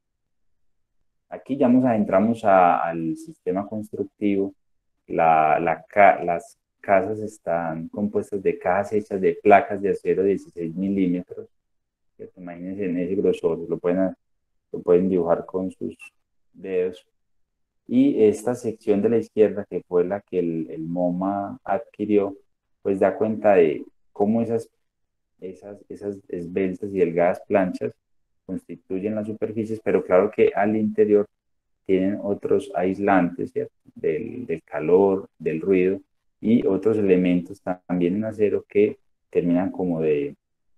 Aquí ya nos adentramos a, al sistema constructivo. La, la, las casas están compuestas de cajas hechas de placas de acero de dieciséis milímetros. Imagínense en ese grosor, lo pueden, lo pueden dibujar con sus dedos. Y esta sección de la izquierda, que fue la que el, el MoMA adquirió, pues da cuenta de cómo esas, esas, esas esbeltas y delgadas planchas constituyen las superficies, pero claro que al interior tienen otros aislantes, ¿cierto? Del, del calor, del ruido y otros elementos también en acero que terminan como de,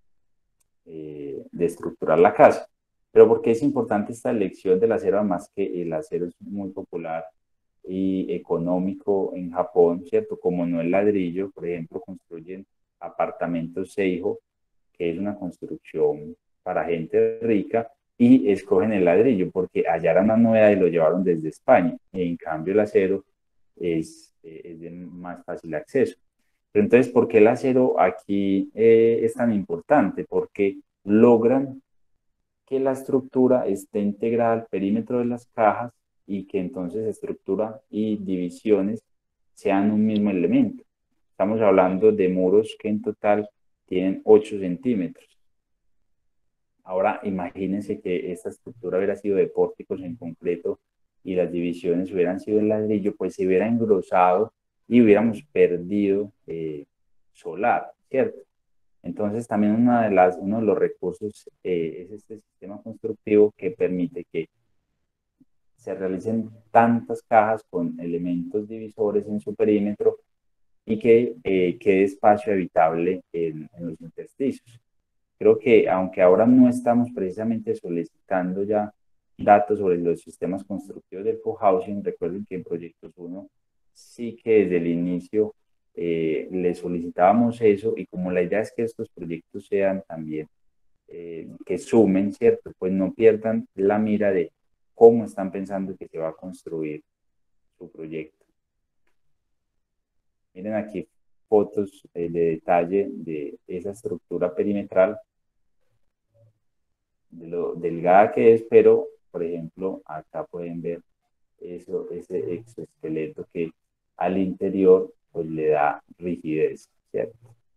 eh, de estructurar la casa. Pero ¿por qué es importante esta elección del acero? Además que el acero es muy popular y económico en Japón, ¿cierto? Como no el ladrillo, por ejemplo, construyen apartamentos Seijo, que es una construcción para gente rica, y escogen el ladrillo porque allá era una novedad y lo llevaron desde España. Y en cambio el acero es, es de más fácil acceso. Pero entonces, ¿por qué el acero aquí eh, es tan importante? Porque logran que la estructura esté integrada al perímetro de las cajas y que entonces estructura y divisiones sean un mismo elemento. Estamos hablando de muros que en total tienen ocho centímetros. Ahora imagínense que esta estructura hubiera sido de pórticos en concreto y las divisiones hubieran sido en ladrillo, pues se hubiera engrosado y hubiéramos perdido eh, solar, ¿cierto? Entonces también una de las, uno de los recursos eh, es este sistema constructivo que permite que se realicen tantas cajas con elementos divisores en su perímetro y que eh, quede espacio habitable en, en los intersticios. Creo que aunque ahora no estamos precisamente solicitando ya datos sobre los sistemas constructivos del cohousing, recuerden que en Proyectos uno sí que desde el inicio eh, le solicitábamos eso y como la idea es que estos proyectos sean también, eh, que sumen, ¿cierto? Pues no pierdan la mira de cómo están pensando que se va a construir su proyecto. Miren aquí fotos eh, de detalle de esa estructura perimetral, de lo delgada que es, pero por ejemplo acá pueden ver eso, ese exoesqueleto que al interior pues le da rigidez, ¿cierto?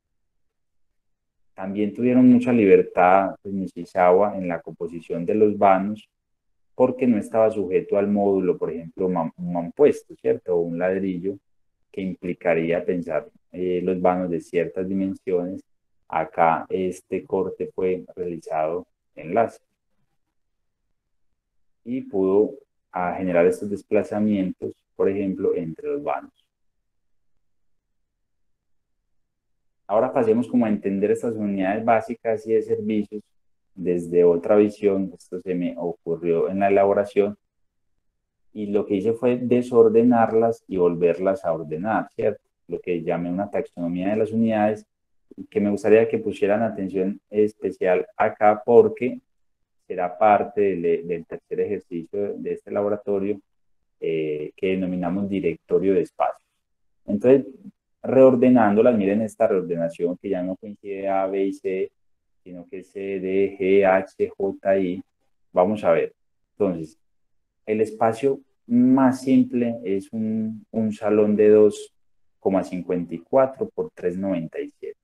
También tuvieron mucha libertad pues, Nishizawa en la composición de los vanos porque no estaba sujeto al módulo, por ejemplo, un mampuesto, ¿cierto? O un ladrillo, que implicaría pensar eh, los vanos de ciertas dimensiones. Acá este corte fue realizado en láser y pudo a generar estos desplazamientos, por ejemplo, entre los vanos. Ahora pasemos como a entender estas unidades básicas y de servicios desde otra visión. Esto se me ocurrió en la elaboración y lo que hice fue desordenarlas y volverlas a ordenar, ¿cierto? Lo que llamé una taxonomía de las unidades, que me gustaría que pusieran atención especial acá porque será parte del, del tercer ejercicio de este laboratorio eh, que denominamos directorio de espacios. Entonces, reordenándolas, miren esta reordenación que ya no coincide A, B y C, sino que C, D, G, H, J, I. Vamos a ver. Entonces, el espacio más simple es un, un salón de dos coma cincuenta y cuatro por tres coma noventa y siete.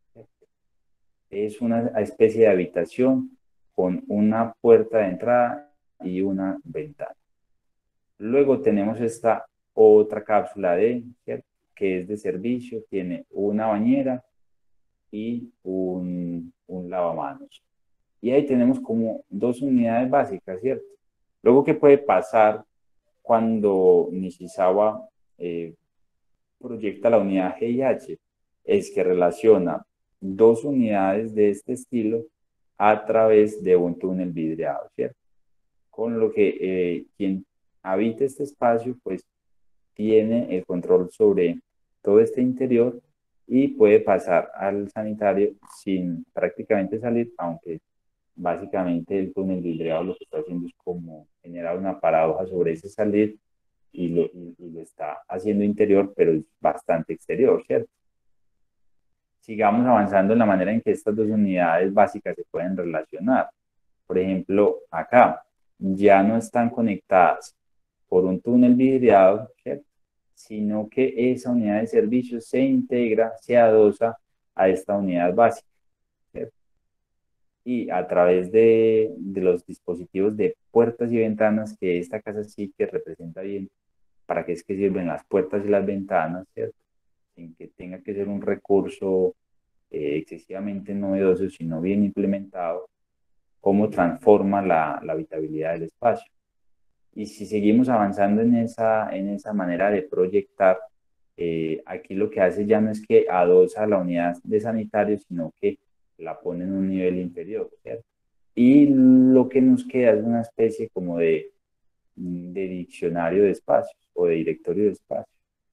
Es una especie de habitación con una puerta de entrada y una ventana. Luego tenemos esta otra cápsula D, ¿cierto? Que es de servicio, tiene una bañera y un, un lavamanos. Y ahí tenemos como dos unidades básicas, ¿cierto? Luego, ¿qué puede pasar cuando Nishizawa eh, proyecta la unidad G y H? Es que relaciona dos unidades de este estilo a través de un túnel vidriado, ¿cierto? Con lo que eh, quien habita este espacio, pues tiene el control sobre todo este interior y puede pasar al sanitario sin prácticamente salir, aunque básicamente el túnel vidriado lo que está haciendo es como generar una paradoja sobre ese salir y lo, y, y lo está haciendo interior, pero es bastante exterior, ¿cierto? Sigamos avanzando en la manera en que estas dos unidades básicas se pueden relacionar. Por ejemplo, acá ya no están conectadas por un túnel vidriado, ¿cierto? Sino que esa unidad de servicio se integra, se adosa a esta unidad básica, ¿cierto? Y a través de, de los dispositivos de puertas y ventanas, que esta casa sí que representa bien para qué es que sirven las puertas y las ventanas, ¿cierto? Sin que tenga que ser un recurso eh, excesivamente novedoso, sino bien implementado, cómo transforma la, la habitabilidad del espacio. Y si seguimos avanzando en esa, en esa manera de proyectar, eh, aquí lo que hace ya no es que adosa la unidad de sanitario, sino que la pone en un nivel inferior, ¿cierto? Y lo que nos queda es una especie como de, de diccionario de espacios o de directorio de espacios.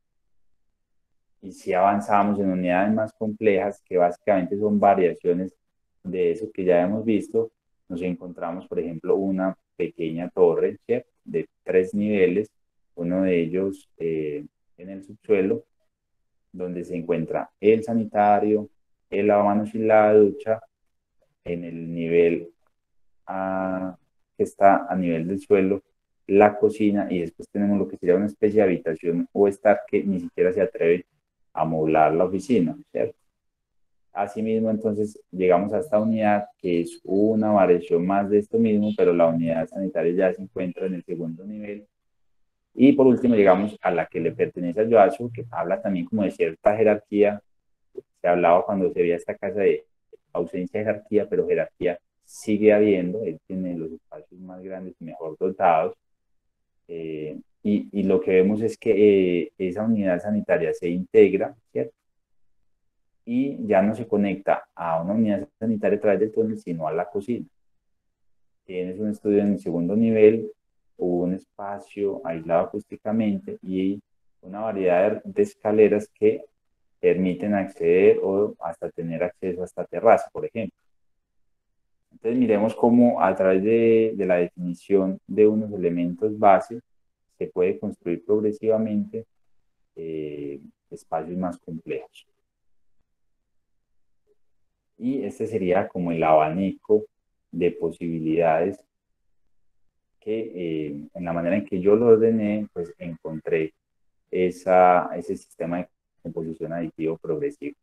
Y si avanzamos en unidades más complejas, que básicamente son variaciones de eso que ya hemos visto, nos encontramos, por ejemplo, una pequeña torre, ¿cierto? De tres niveles, uno de ellos eh, en el subsuelo, donde se encuentra el sanitario, el lavamanos y la ducha, en el nivel a, que está a nivel del suelo, la cocina, y después tenemos lo que sería una especie de habitación o estar que ni siquiera se atreve a moblar la oficina, ¿cierto? Asimismo, entonces, llegamos a esta unidad que es una variación más de esto mismo, pero la unidad sanitaria ya se encuentra en el segundo nivel. Y por último, llegamos a la que le pertenece a Yoasu, que habla también como de cierta jerarquía. Se hablaba cuando se veía esta casa de ausencia de jerarquía, pero jerarquía sigue habiendo. Él tiene los espacios más grandes y mejor dotados. Eh, y, y, lo que vemos es que eh, esa unidad sanitaria se integra, ¿cierto? Y ya no se conecta a una unidad sanitaria a través del túnel, sino a la cocina. Tienes un estudio en el segundo nivel, un espacio aislado acústicamente y una variedad de escaleras que permiten acceder o hasta tener acceso a esta terraza, por ejemplo. Entonces miremos cómo a través de, de la definición de unos elementos base se puede construir progresivamente eh, espacios más complejos. Y este sería como el abanico de posibilidades que eh, en la manera en que yo lo ordené, pues encontré esa, ese sistema de composición aditivo progresivo.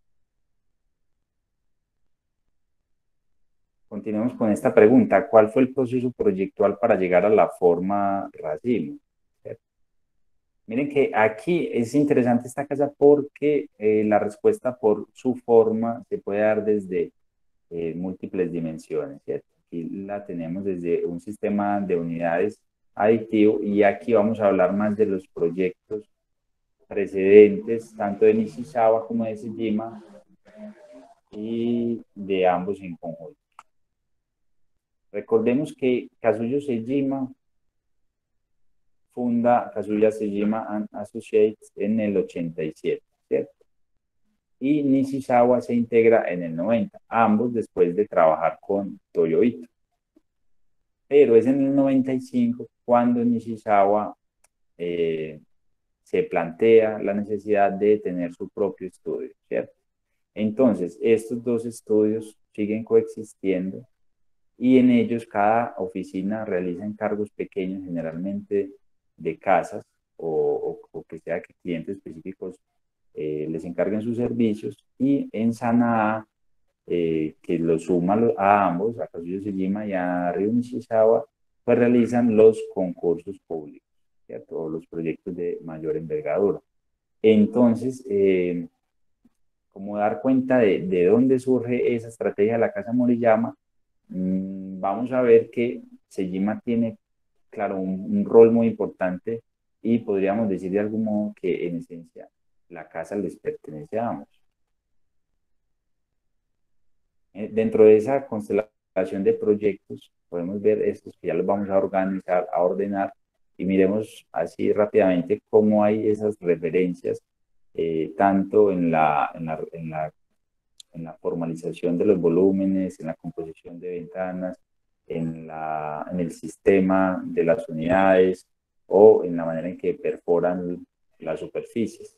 Continuemos con esta pregunta. ¿Cuál fue el proceso proyectual para llegar a la forma racimo? Miren que aquí es interesante esta casa porque eh, la respuesta por su forma se puede dar desde eh, múltiples dimensiones, ¿cierto? Aquí la tenemos desde un sistema de unidades aditivo y aquí vamos a hablar más de los proyectos precedentes, tanto de Nishizawa como de Sejima y de ambos en conjunto. Recordemos que Kazuyo Sejima funda Kazuya Sejima and Associates en el ochenta y siete, ¿cierto? Y Nishizawa se integra en el noventa, ambos después de trabajar con Toyo Ito. Pero es en el noventa y cinco cuando Nishizawa eh, se plantea la necesidad de tener su propio estudio, ¿cierto? Entonces, estos dos estudios siguen coexistiendo y en ellos cada oficina realiza encargos pequeños, generalmente de casas o, o, o que sea que clientes específicos eh, les encarguen sus servicios, y en Sanaa, eh, que lo suma a ambos, a Kazuyo Sejima y a Ryo Nishizawa, pues realizan los concursos públicos, ¿cierto? O los proyectos de mayor envergadura. Entonces, eh, como dar cuenta de, de dónde surge esa estrategia de la Casa Moriyama, mmm, vamos a ver que Sejima tiene, claro, un, un rol muy importante y podríamos decir de algún modo que en esencia la casa les pertenece a ambos. Eh, dentro de esa constelación de proyectos podemos ver estos que ya los vamos a organizar, a ordenar, y miremos así rápidamente cómo hay esas referencias, eh, tanto en la, en, la, en, la, en la formalización de los volúmenes, en la composición de ventanas, en, la, en el sistema de las unidades o en la manera en que perforan las superficies.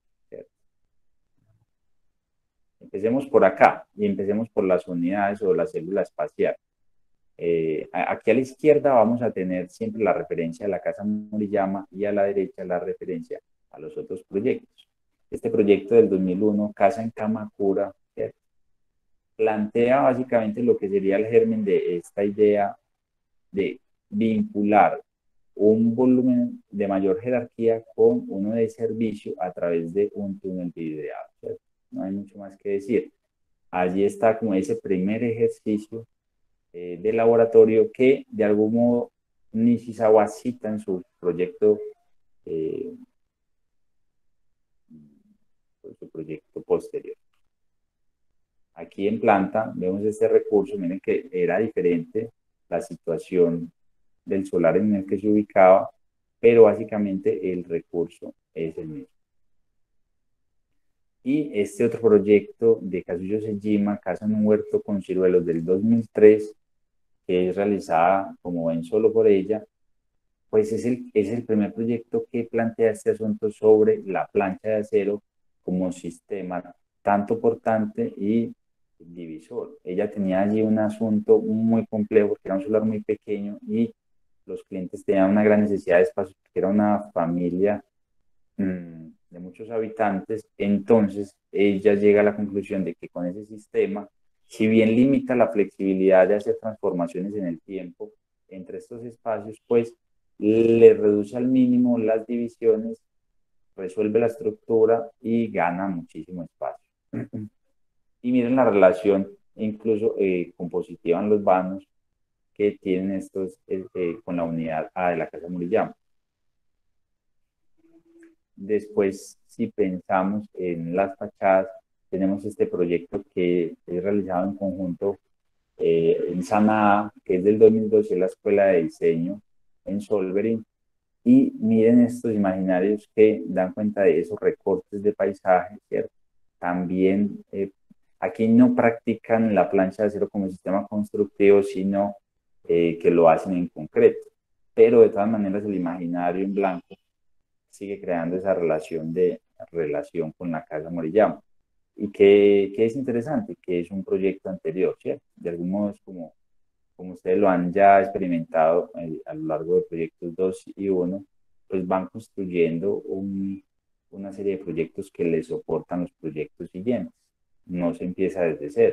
Empecemos por acá y empecemos por las unidades o la célula espacial. Eh, aquí a la izquierda vamos a tener siempre la referencia a la Casa Moriyama y a la derecha la referencia a los otros proyectos. Este proyecto del dos mil uno, Casa en Kamakura, ¿cierto?, plantea básicamente lo que sería el germen de esta idea de vincular un volumen de mayor jerarquía con uno de servicio a través de un túnel vidriado, ¿cierto? No hay mucho más que decir. Allí está como ese primer ejercicio eh, de laboratorio que de algún modo Nishizawa cita en su proyecto, eh, su proyecto posterior. Aquí en planta vemos este recurso. Miren que era diferente la situación del solar en el que se ubicaba, pero básicamente el recurso es el mismo. Y este otro proyecto de Kazuyo Sejima, Casa en un huerto con ciruelos, del dos mil tres, que es realizada, como ven, solo por ella, pues es el, es el primer proyecto que plantea este asunto sobre la plancha de acero como sistema tanto portante y divisor. Ella tenía allí un asunto muy complejo porque era un solar muy pequeño y los clientes tenían una gran necesidad de espacio porque era una familia mmm, de muchos habitantes. Entonces ella llega a la conclusión de que con ese sistema, si bien limita la flexibilidad de hacer transformaciones en el tiempo entre estos espacios, pues le reduce al mínimo las divisiones, resuelve la estructura y gana muchísimo espacio. Y miren la relación incluso eh, compositiva en los vanos que tienen estos eh, eh, con la unidad A de la Casa Moriyama. Después, si pensamos en las fachadas, tenemos este proyecto que es realizado en conjunto eh, en Sanaa, que es del dos mil doce, la Escuela de Diseño en Solverin. Y miren estos imaginarios que dan cuenta de esos recortes de paisaje, ¿cierto? También eh, aquí no practican la plancha de acero como sistema constructivo, sino eh, que lo hacen en concreto. Pero de todas maneras el imaginario en blanco sigue creando esa relación de relación con la Casa Moriyama. Y que, que es interesante, que es un proyecto anterior, ¿cierto? De algún modo es como, como ustedes lo han ya experimentado eh, a lo largo de proyectos dos y uno, pues van construyendo un, una serie de proyectos que les soportan los proyectos siguientes. No se empieza desde cero.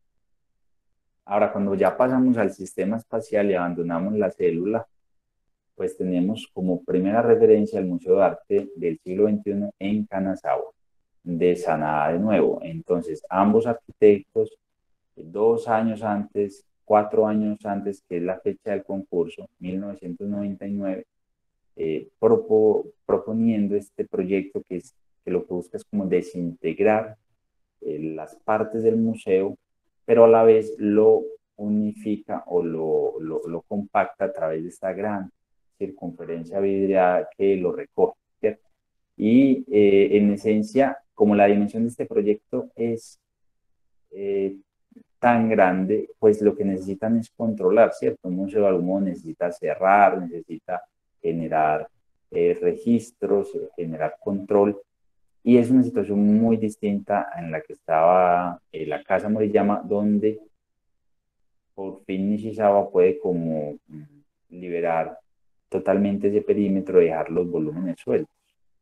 Ahora, cuando ya pasamos al sistema espacial y abandonamos la célula, pues tenemos como primera referencia el Museo de Arte del siglo veintiuno en Kanazawa, de Sanaa de nuevo. Entonces, ambos arquitectos, dos años antes, cuatro años antes, que es la fecha del concurso, mil novecientos noventa y nueve, eh, propo, proponiendo este proyecto que, es, que lo que busca es como desintegrar eh, las partes del museo, pero a la vez lo unifica o lo, lo, lo compacta a través de esta gran circunferencia vidriada que lo recoge, ¿cierto? Y eh, en esencia, como la dimensión de este proyecto es eh, tan grande, pues lo que necesitan es controlar, ¿cierto? Un museo de algún modo necesita cerrar, necesita generar eh, registros, eh, generar control, y es una situación muy distinta en la que estaba eh, la Casa Moriyama, donde por fin Nishizawa puede como mm, liberar totalmente ese perímetro y dejar los volúmenes sueltos.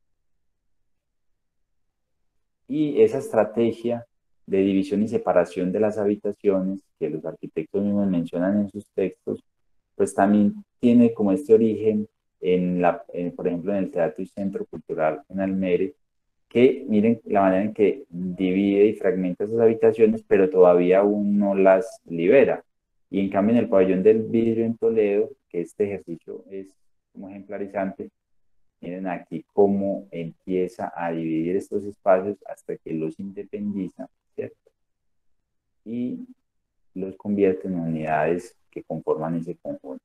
Y esa estrategia de división y separación de las habitaciones que los arquitectos mismos mencionan en sus textos, pues también tiene como este origen en la, en, por ejemplo, en el Teatro y Centro Cultural en Almere, que miren la manera en que divide y fragmenta esas habitaciones, pero todavía aún no las libera. Y en cambio en el Pabellón del Vidrio en Toledo, que este ejercicio es como ejemplarizante, miren aquí cómo empieza a dividir estos espacios hasta que los independiza, ¿cierto? Y los convierte en unidades que conforman ese conjunto.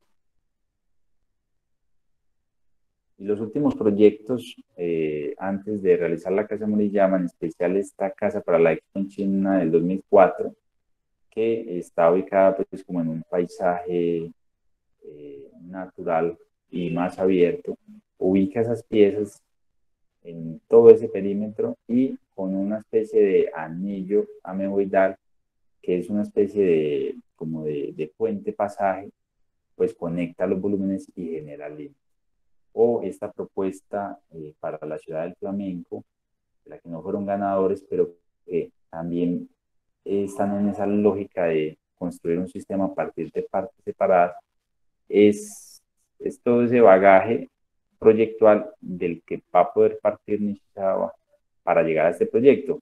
Y los últimos proyectos, eh, antes de realizar la Casa Moriyama, en especial esta Casa para la Expo en China del dos mil cuatro, que está ubicada pues como en un paisaje eh, natural y más abierto, ubica esas piezas en todo ese perímetro y con una especie de anillo ameoidal, que es una especie de como de, de puente pasaje, pues conecta los volúmenes y genera líneas. O esta propuesta eh, para la ciudad del flamenco, de la que no fueron ganadores, pero que también eh, están en esa lógica de construir un sistema a partir de partes separadas, es, es todo ese bagaje proyectual del que va a poder partir Nishizawa para llegar a este proyecto.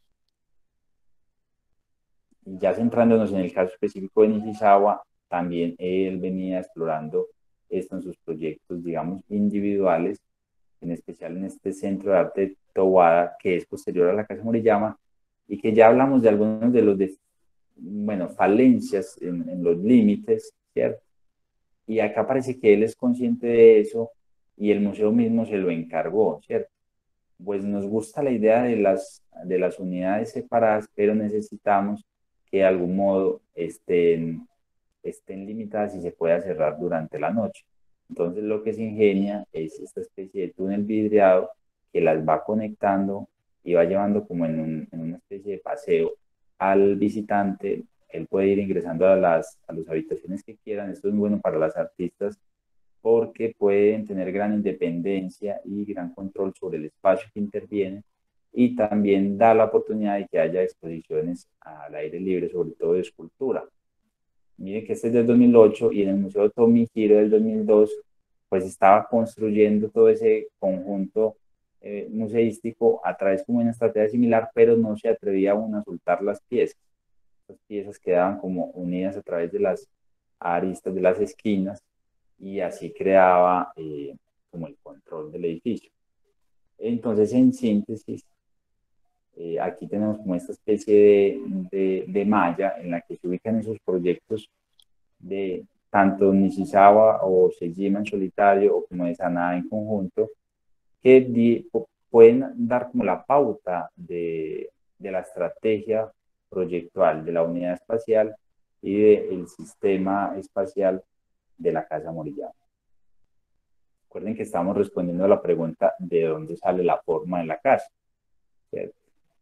Y ya centrándonos en el caso específico de Nishizawa, también él venía explorando esto en sus proyectos, digamos, individuales, en especial en este centro de arte Towada, que es posterior a la Casa Moriyama, y que ya hablamos de algunos de los, de, bueno, falencias en, en los límites, ¿cierto? Y acá parece que él es consciente de eso y el museo mismo se lo encargó, ¿cierto? Pues nos gusta la idea de las, de las unidades separadas, pero necesitamos que de algún modo estén, estén limitadas y se pueda cerrar durante la noche. Entonces lo que se ingenia es esta especie de túnel vidriado que las va conectando y va llevando como en, un, en una especie de paseo al visitante. Él puede ir ingresando a las, a las habitaciones que quieran. Esto es muy bueno para las artistas porque pueden tener gran independencia y gran control sobre el espacio que interviene, y también da la oportunidad de que haya exposiciones al aire libre, sobre todo de escultura. Miren que este es del dos mil ocho y en el Museo Tomihiro del dos mil dos, pues estaba construyendo todo ese conjunto eh, museístico a través como de una estrategia similar, pero no se atrevía aún a soltar las piezas. Las piezas quedaban como unidas a través de las aristas de las esquinas y así creaba eh, como el control del edificio. Entonces, en síntesis, eh, aquí tenemos como esta especie de, de, de malla en la que se ubican esos proyectos de tanto Nishizawa o Sejima en solitario o como de Sanaa en conjunto, que di, pueden dar como la pauta de, de la estrategia proyectual de la unidad espacial y del sistema espacial de la Casa Moriyama. Recuerden que estamos respondiendo a la pregunta de dónde sale la forma de la casa, ¿cierto?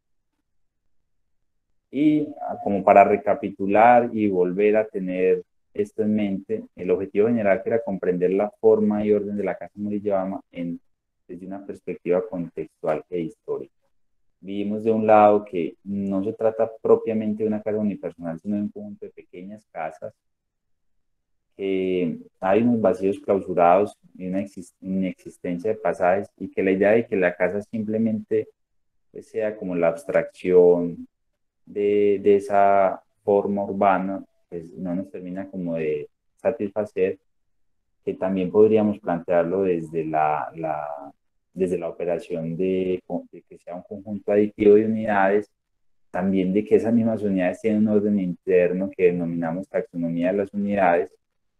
Y como para recapitular y volver a tener esto en mente, el objetivo general era comprender la forma y orden de la Casa Moriyama en, desde una perspectiva contextual e histórica. Vimos de un lado que no se trata propiamente de una casa unipersonal, sino de un conjunto de pequeñas casas que hay unos vacíos clausurados y una inexistencia de pasajes, y que la idea de que la casa simplemente pues, sea como la abstracción de, de esa forma urbana, pues no nos termina como de satisfacer, que también podríamos plantearlo desde la, la desde la operación de, de que sea un conjunto aditivo de unidades, también de que esas mismas unidades tienen un orden interno que denominamos taxonomía de las unidades,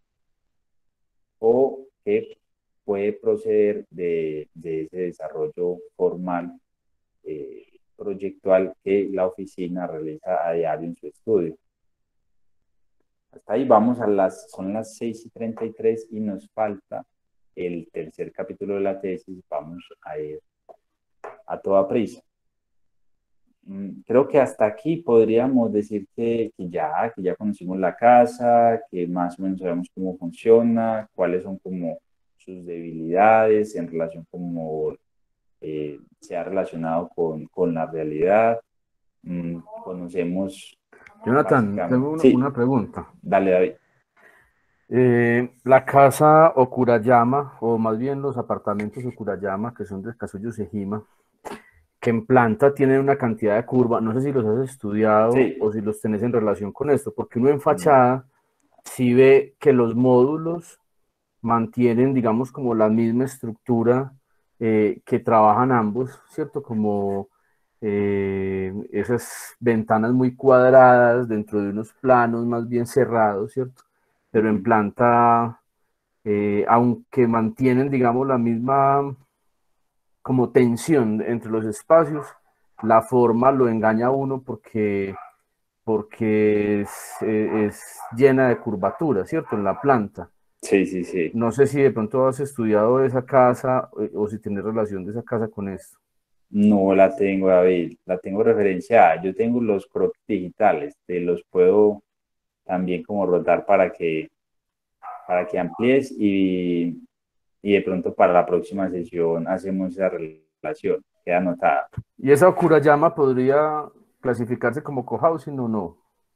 o que puede proceder de, de ese desarrollo formal eh, proyectual que la oficina realiza a diario en su estudio. Hasta ahí vamos a las, son las seis y treinta y tres y nos falta el tercer capítulo de la tesis. Vamos a ir a toda prisa. Creo que hasta aquí podríamos decir que, que, ya, que ya conocimos la casa, que más o menos sabemos cómo funciona, cuáles son como sus debilidades en relación como eh, se ha relacionado con, con la realidad. Mm, conocemos Jonathan, básicamente... tengo una, Sí, una pregunta. dale, David. Eh, la casa Okurayama, o más bien los apartamentos Okurayama, que son del Kazuyo Sejima, que en planta tienen una cantidad de curva, no sé si los has estudiado Sí. o si los tenés en relación con esto, porque uno en fachada sí ve que los módulos mantienen, digamos, como la misma estructura eh, que trabajan ambos, ¿cierto? Como eh, esas ventanas muy cuadradas dentro de unos planos más bien cerrados, ¿cierto? Pero en planta, eh, aunque mantienen, digamos, la misma como tensión entre los espacios, la forma lo engaña a uno porque, porque es, eh, es llena de curvatura, ¿cierto? En la planta. Sí, sí, sí. No sé si de pronto has estudiado esa casa eh, o si tienes relación de esa casa con esto. No la tengo, David, la tengo referenciada. Yo tengo los croquis digitales, te los puedo también como rotar para que, para que amplíes, y, y de pronto para la próxima sesión hacemos esa relación, queda anotada. ¿Y esa Okurayama podría clasificarse como cohousing o no?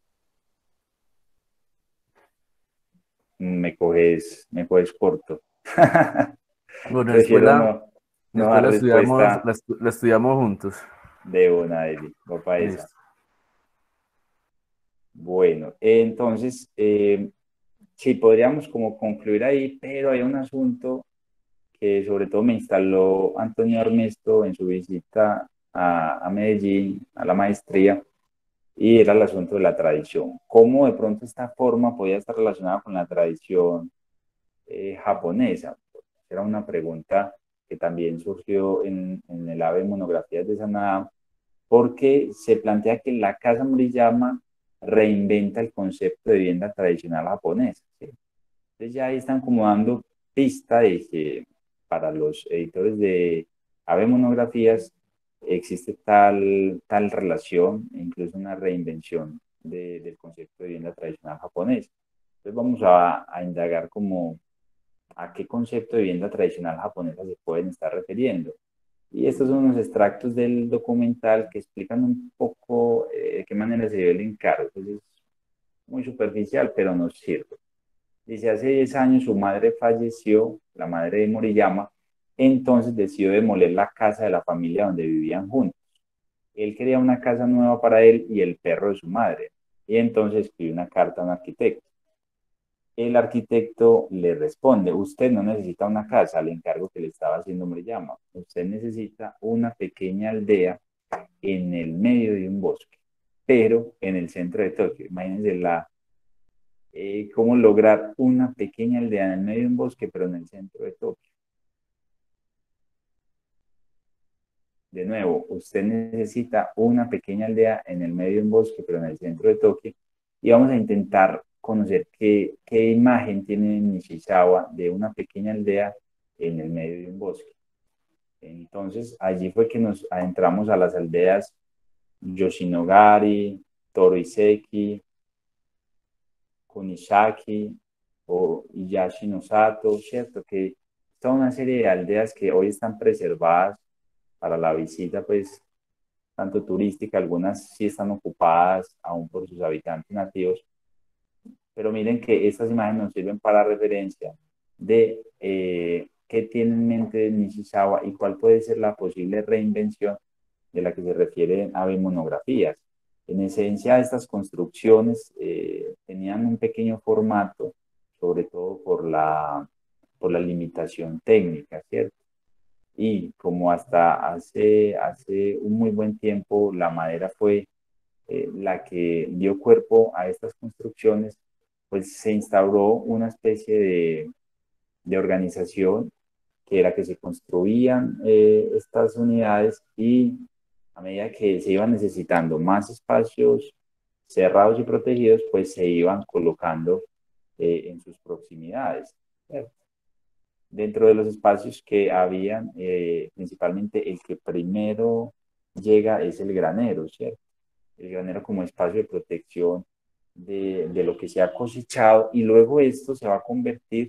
Me coges, me coges corto. Bueno, después Prefiero la, no, no después dar la estudiamos, respuesta la, estu- la estudiamos juntos. de una, Eli, va para esa. Listo. Bueno, entonces, eh, sí, podríamos como concluir ahí, pero hay un asunto que sobre todo me instaló Antonio Armesto en su visita a, a Medellín, a la maestría, y era el asunto de la tradición. ¿Cómo de pronto esta forma podía estar relacionada con la tradición eh, japonesa? Era una pregunta que también surgió en, en el AVE Monografías de Sanada, porque se plantea que la Casa Moriyama reinventa el concepto de vivienda tradicional japonesa, ¿sí? Entonces ya ahí están como dando pista de que para los editores de AVE Monografías existe tal, tal relación, e incluso una reinvención de, del concepto de vivienda tradicional japonesa. Entonces vamos a, a indagar como a qué concepto de vivienda tradicional japonesa se pueden estar refiriendo. Y estos son unos extractos del documental que explican un poco eh, de qué manera se dio el encargo. Entonces, es muy superficial, pero nos sirve. Dice, hace diez años su madre falleció, la madre de Moriyama, entonces decidió demoler la casa de la familia donde vivían juntos. Él quería una casa nueva para él y el perro de su madre, y entonces escribió una carta a un arquitecto. El arquitecto le responde, usted no necesita una casa, al encargo que le estaba haciendo Moriyama. Usted necesita una pequeña aldea en el medio de un bosque, pero en el centro de Tokio. Imagínense la, eh, cómo lograr una pequeña aldea en el medio de un bosque, pero en el centro de Tokio. De nuevo, usted necesita una pequeña aldea en el medio de un bosque, pero en el centro de Tokio. Y vamos a intentar conocer qué, qué imagen tiene Nishizawa de una pequeña aldea en el medio de un bosque. Entonces, allí fue que nos adentramos a las aldeas Yoshinogari, Toroiseki, Kunishaki o Iyashi no Sato, ¿cierto? Que toda una serie de aldeas que hoy están preservadas para la visita, pues, tanto turística, algunas sí están ocupadas aún por sus habitantes nativos, Pero miren que estas imágenes nos sirven para referencia de eh, qué tiene en mente Nishizawa y cuál puede ser la posible reinvención de la que se refieren Abe monografías. En esencia, estas construcciones eh, tenían un pequeño formato, sobre todo por la, por la limitación técnica, ¿cierto? Y como hasta hace, hace un muy buen tiempo la madera fue eh, la que dio cuerpo a estas construcciones, pues se instauró una especie de, de organización que era que se construían eh, estas unidades y a medida que se iban necesitando más espacios cerrados y protegidos, pues se iban colocando eh, en sus proximidades. ¿Cierto? Dentro de los espacios que habían, eh, principalmente el que primero llega es el granero, ¿cierto? El granero como espacio de protección de, de lo que se ha cosechado y luego esto se va a convertir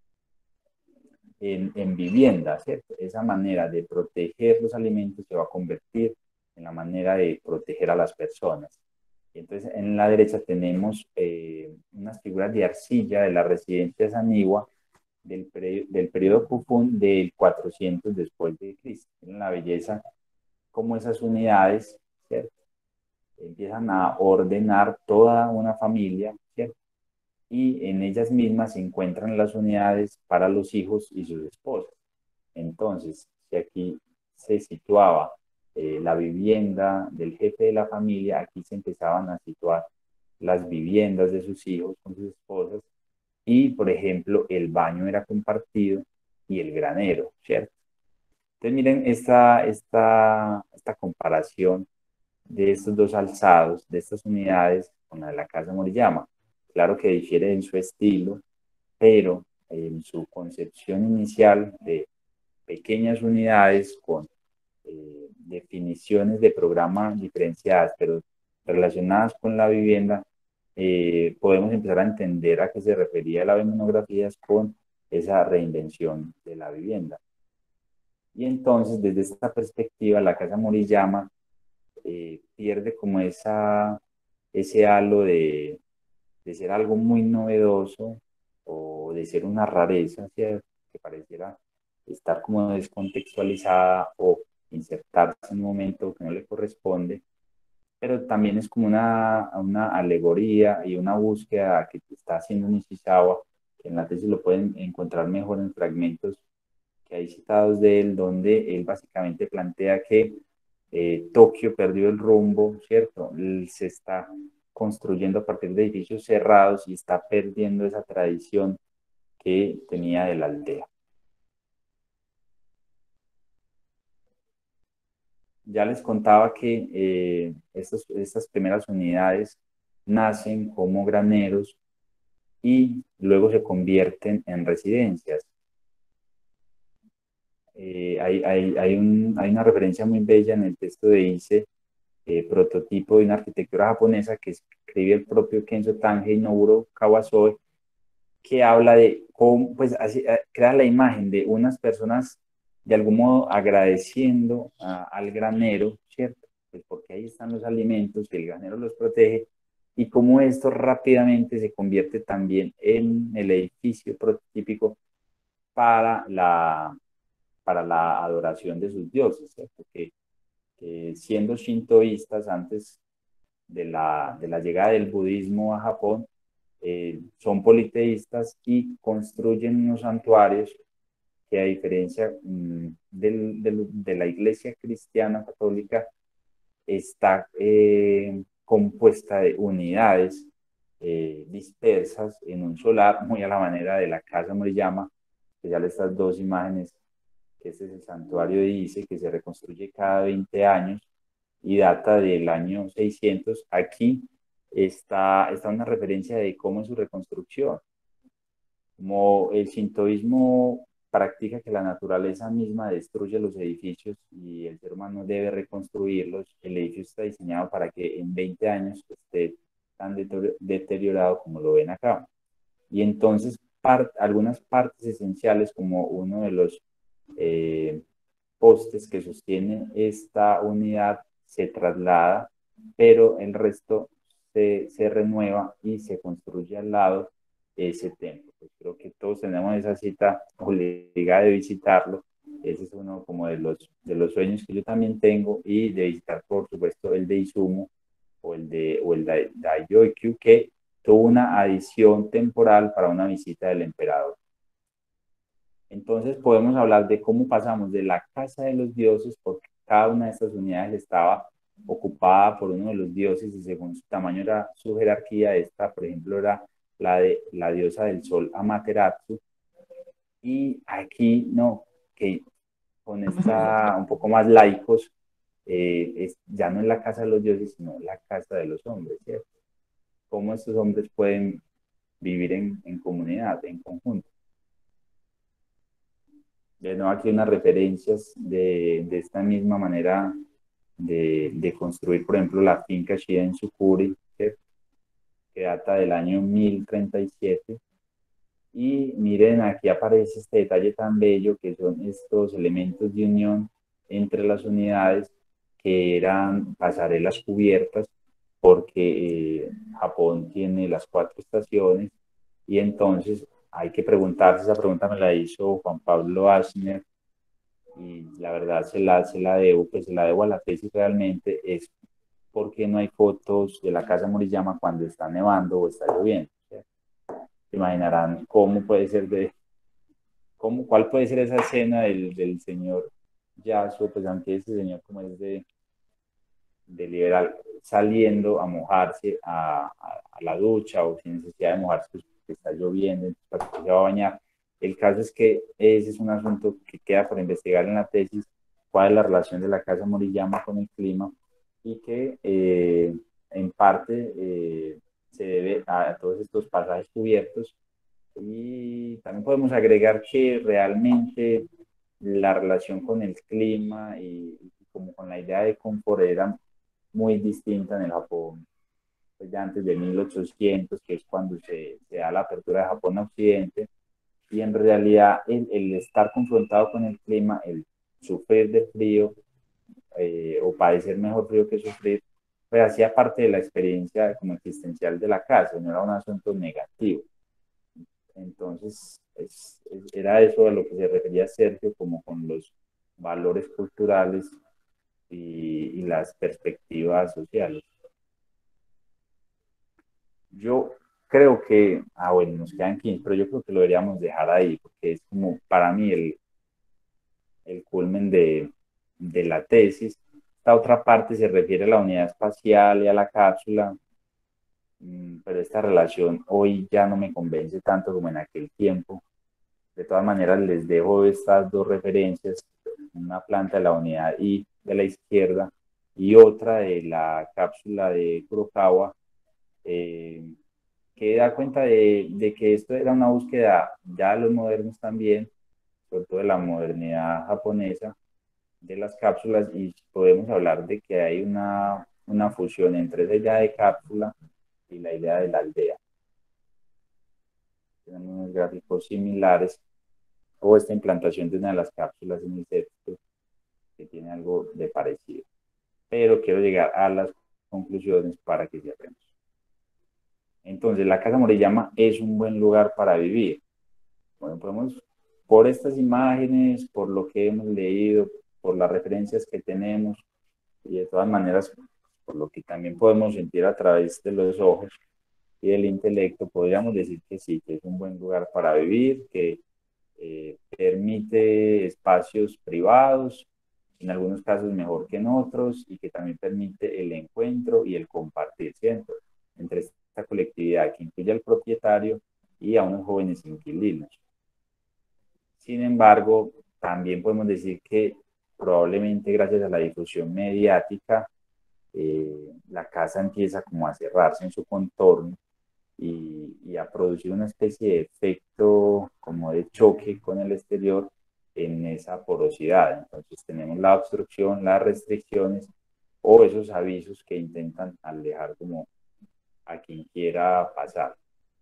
en, en vivienda, ¿cierto? Esa manera de proteger los alimentos se va a convertir en la manera de proteger a las personas. Y entonces en la derecha tenemos eh, unas figuras de arcilla de la residencia Sanigua del, pre, del periodo Kufun del cuatrocientos después de Cristo. Miren la belleza, como esas unidades, ¿cierto? Empiezan a ordenar toda una familia, ¿cierto? Y en ellas mismas se encuentran las unidades para los hijos y sus esposas. Entonces, si aquí se situaba eh, la vivienda del jefe de la familia, aquí se empezaban a situar las viviendas de sus hijos con sus esposas y, por ejemplo, el baño era compartido y el granero, ¿cierto? Entonces, miren esta, esta, esta comparación de estos dos alzados, de estas unidades con la de la Casa Moriyama. Claro que difiere en su estilo, pero en su concepción inicial de pequeñas unidades con eh, definiciones de programa diferenciadas, pero relacionadas con la vivienda, eh, podemos empezar a entender a qué se refería la monografías con esa reinvención de la vivienda. Y entonces, desde esta perspectiva, la Casa Moriyama eh, pierde como esa, ese halo de, de ser algo muy novedoso o de ser una rareza, ¿cierto? Que pareciera estar como descontextualizada o insertarse en un momento que no le corresponde, pero también es como una, una alegoría y una búsqueda que está haciendo Nishizawa, que en la tesis lo pueden encontrar mejor en fragmentos que hay citados de él, donde él básicamente plantea que eh, Tokio perdió el rumbo, ¿cierto? Se está construyendo a partir de edificios cerrados y está perdiendo esa tradición que tenía de la aldea. Ya les contaba que eh, estos, estas primeras unidades nacen como graneros y luego se convierten en residencias. Eh, hay, hay, hay, un, hay una referencia muy bella en el texto de Ise, eh, prototipo de una arquitectura japonesa que escribe el propio Kenzo Tange y Nobuo Kawasoe, que habla de cómo, pues, así, crea la imagen de unas personas de algún modo agradeciendo a, al granero, ¿cierto? Pues porque ahí están los alimentos, que el granero los protege, y cómo esto rápidamente se convierte también en el edificio prototípico para la, para la adoración de sus dioses, ¿cierto? Que, que siendo shintoístas antes de la, de la llegada del budismo a Japón, eh, son politeístas y construyen unos santuarios que a diferencia mmm, del, del, de la iglesia cristiana católica está eh, compuesta de unidades eh, dispersas en un solar, muy a la manera de la Casa Moriyama, que ya estas dos imágenes, que este es el santuario de Ise, que se reconstruye cada veinte años y data del año seiscientos. Aquí está, está una referencia de cómo es su reconstrucción. Como el shintoísmo practica que la naturaleza misma destruye los edificios y el ser humano debe reconstruirlos, el edificio está diseñado para que en veinte años esté tan deteriorado como lo ven acá. Y entonces part, algunas partes esenciales, como uno de los eh, postes que sostiene esta unidad, se traslada, pero el resto se, se renueva y se construye al lado ese templo. Pues creo que todos tenemos esa cita obligada de visitarlo. Ese es uno como de los, de los sueños que yo también tengo, y de visitar, por supuesto, el de Izumo o el de, o el de Daihokyu, que tuvo una adición temporal para una visita del emperador. Entonces podemos hablar de cómo pasamos de la casa de los dioses, porque cada una de estas unidades estaba ocupada por uno de los dioses y según su tamaño era su jerarquía. Esta, por ejemplo, era la de la diosa del sol Amaterasu. Y aquí, no, que con esta un poco más laicos, eh, es, ya no es la casa de los dioses, sino la casa de los hombres, ¿cierto? Cómo estos hombres pueden vivir en, en comunidad, en conjunto. De nuevo aquí unas referencias de, de esta misma manera de, de construir, por ejemplo, la finca Shiden Tsukuri, ¿cierto? Que data del año mil treinta y siete. Y miren, aquí aparece este detalle tan bello, que son estos elementos de unión entre las unidades, que eran pasarelas cubiertas, porque eh, Japón tiene las cuatro estaciones, y entonces hay que preguntarse, esa pregunta me la hizo Juan Pablo Aschner, y la verdad se la, se la debo, pues se la debo a la tesis realmente, es por qué no hay fotos de la casa Moriyama cuando está nevando o está lloviendo. Se imaginarán cómo puede ser de, cómo, cuál puede ser esa escena del, del señor Yasuo, pues aunque ese señor como es de, de liberal, saliendo a mojarse a, a, a la ducha, o sin necesidad de mojarse, pues porque está lloviendo, entonces para que se va a bañar. El caso es que ese es un asunto que queda por investigar en la tesis, cuál es la relación de la casa Moriyama con el clima, y que eh, en parte eh, se debe a todos estos pasajes cubiertos. Y también podemos agregar que realmente la relación con el clima y, y como con la idea de confort era muy distinta en el Japón, pues ya antes de mil ochocientos, que es cuando se, se da la apertura de Japón a Occidente. Y en realidad el, el estar confrontado con el clima, el sufrir de frío, eh, o padecer mejor frío que sufrir, pues hacía parte de la experiencia como existencial de la casa, no era un asunto negativo. Entonces, es, es, era eso a lo que se refería Sergio, como con los valores culturales y, y las perspectivas sociales. Yo creo que, ah, bueno, nos quedan quince, pero yo creo que lo deberíamos dejar ahí, porque es como para mí el, el culmen de, de la tesis. Esta otra parte se refiere a la unidad espacial y a la cápsula, pero esta relación hoy ya no me convence tanto como en aquel tiempo. De todas maneras, les dejo estas dos referencias, una planta de la unidad I de la izquierda y otra de la cápsula de Kurokawa, eh, que da cuenta de, de que esto era una búsqueda ya de los modernos también, sobre todo de la modernidad japonesa, de las cápsulas, y podemos hablar de que hay una, una fusión entre esa idea de cápsula y la idea de la aldea. Tenemos unos gráficos similares, o esta implantación de una de las cápsulas en el sexto, que tiene algo de parecido. Pero quiero llegar a las conclusiones para que cerremos. Entonces, la casa Moriyama es un buen lugar para vivir. Bueno, podemos, por estas imágenes, por lo que hemos leído, por las referencias que tenemos, y de todas maneras, por lo que también podemos sentir a través de los ojos y del intelecto, podríamos decir que sí, que es un buen lugar para vivir, que eh, permite espacios privados, en algunos casos mejor que en otros, y que también permite el encuentro y el compartir, ¿cierto?, entre esta colectividad que incluye al propietario y a unos jóvenes inquilinos. Sin embargo, también podemos decir que probablemente gracias a la difusión mediática, eh, la casa empieza como a cerrarse en su contorno y, y a producir una especie de efecto como de choque con el exterior en esa porosidad. Entonces tenemos la obstrucción, las restricciones o esos avisos que intentan alejar como a quien quiera pasar.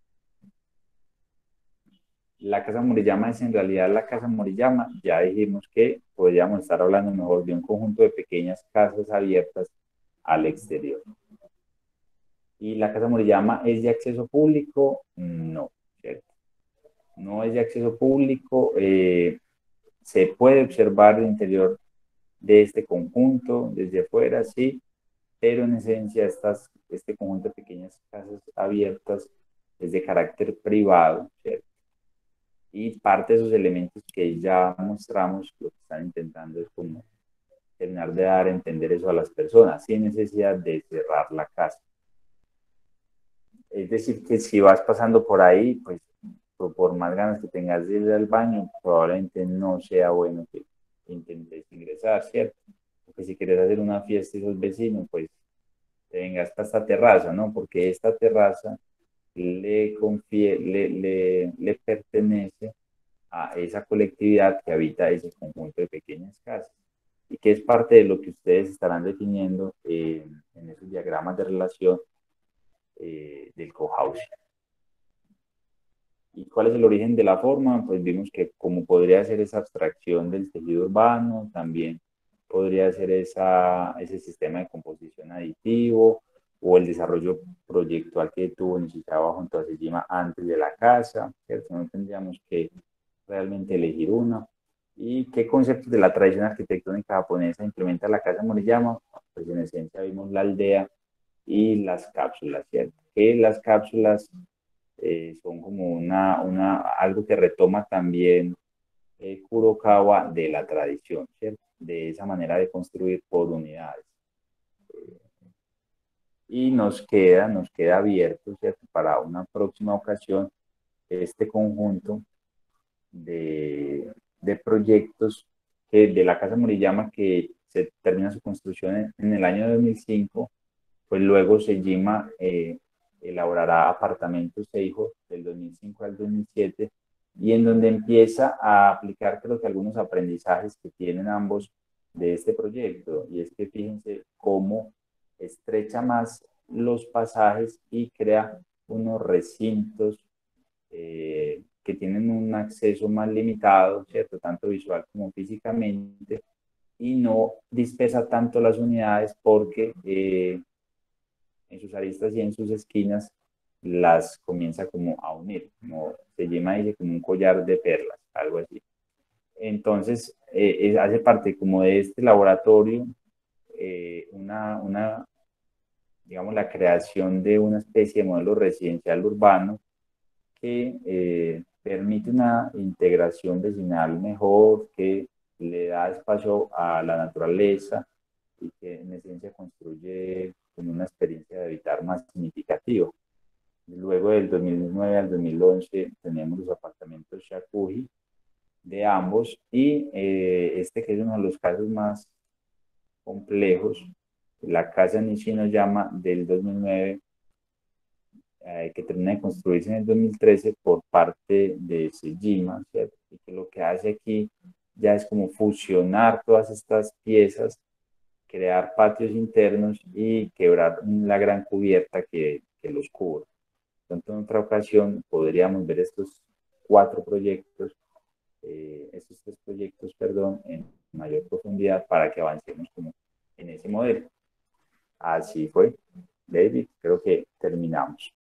La casa Moriyama es en realidad la casa Moriyama. Ya dijimos que podríamos estar hablando mejor de un conjunto de pequeñas casas abiertas al exterior. ¿Y la Casa Moriyama es de acceso público? No, ¿cierto? No es de acceso público. Eh, se puede observar el interior de este conjunto desde afuera, sí, pero en esencia estas, este conjunto de pequeñas casas abiertas es de carácter privado, ¿cierto? Y parte de esos elementos que ya mostramos, lo que están intentando es como terminar de dar a entender eso a las personas, sin necesidad de cerrar la casa. Es decir, que si vas pasando por ahí, pues por más ganas que tengas de ir al baño, probablemente no sea bueno que intentes ingresar, ¿cierto? Porque si quieres hacer una fiesta y sos vecino, pues te vengas hasta esta terraza, ¿no? Porque esta terraza le, confie le, le, le pertenece a esa colectividad que habita ese conjunto de pequeñas casas y que es parte de lo que ustedes estarán definiendo eh, en esos diagramas de relación eh, del cohousing. ¿Y cuál es el origen de la forma? Pues vimos que como podría ser esa abstracción del tejido urbano, también podría ser esa, ese sistema de composición aditivo o el desarrollo proyectual que tuvo Nishikawa junto a Sejima antes de la casa, ¿cierto? No tendríamos que realmente elegir una. ¿Y qué conceptos de la tradición arquitectónica japonesa implementa la Casa Moriyama? Pues en esencia vimos la aldea y las cápsulas, ¿cierto? Que las cápsulas eh, son como una, una, algo que retoma también eh, Kurokawa de la tradición, ¿cierto? De esa manera de construir por unidades. Y nos queda, nos queda abierto, ¿cierto? Para una próxima ocasión este conjunto de, de proyectos que, de la Casa Moriyama que se termina su construcción en, en el año dos mil cinco, pues luego Sejima eh, elaborará apartamentos Seijo del dos mil cinco al dos mil siete y en donde empieza a aplicar creo que algunos aprendizajes que tienen ambos de este proyecto y es que fíjense cómo estrecha más los pasajes y crea unos recintos eh, que tienen un acceso más limitado, ¿cierto? Tanto visual como físicamente, y no dispersa tanto las unidades porque eh, en sus aristas y en sus esquinas las comienza como a unir, como se llama dice, como un collar de perlas, algo así. Entonces, eh, hace parte como de este laboratorio eh, una, una, digamos, la creación de una especie de modelo residencial urbano que eh, permite una integración vecinal mejor, que le da espacio a la naturaleza y que en esencia construye con una experiencia de habitar más significativa. Luego del dos mil nueve al dos mil once tenemos los apartamentos Shakuji de ambos y eh, este que es uno de los casos más complejos, la casa Nishinoyama del dos mil nueve eh, que termina de construirse en el dos mil trece por parte de Sejima, ¿cierto? Y que lo que hace aquí ya es como fusionar todas estas piezas, crear patios internos y quebrar la gran cubierta que, que los cubre. Entonces, en otra ocasión podríamos ver estos cuatro proyectos, eh, estos tres proyectos, perdón, en mayor profundidad para que avancemos como en ese modelo. Así fue, David, creo que terminamos.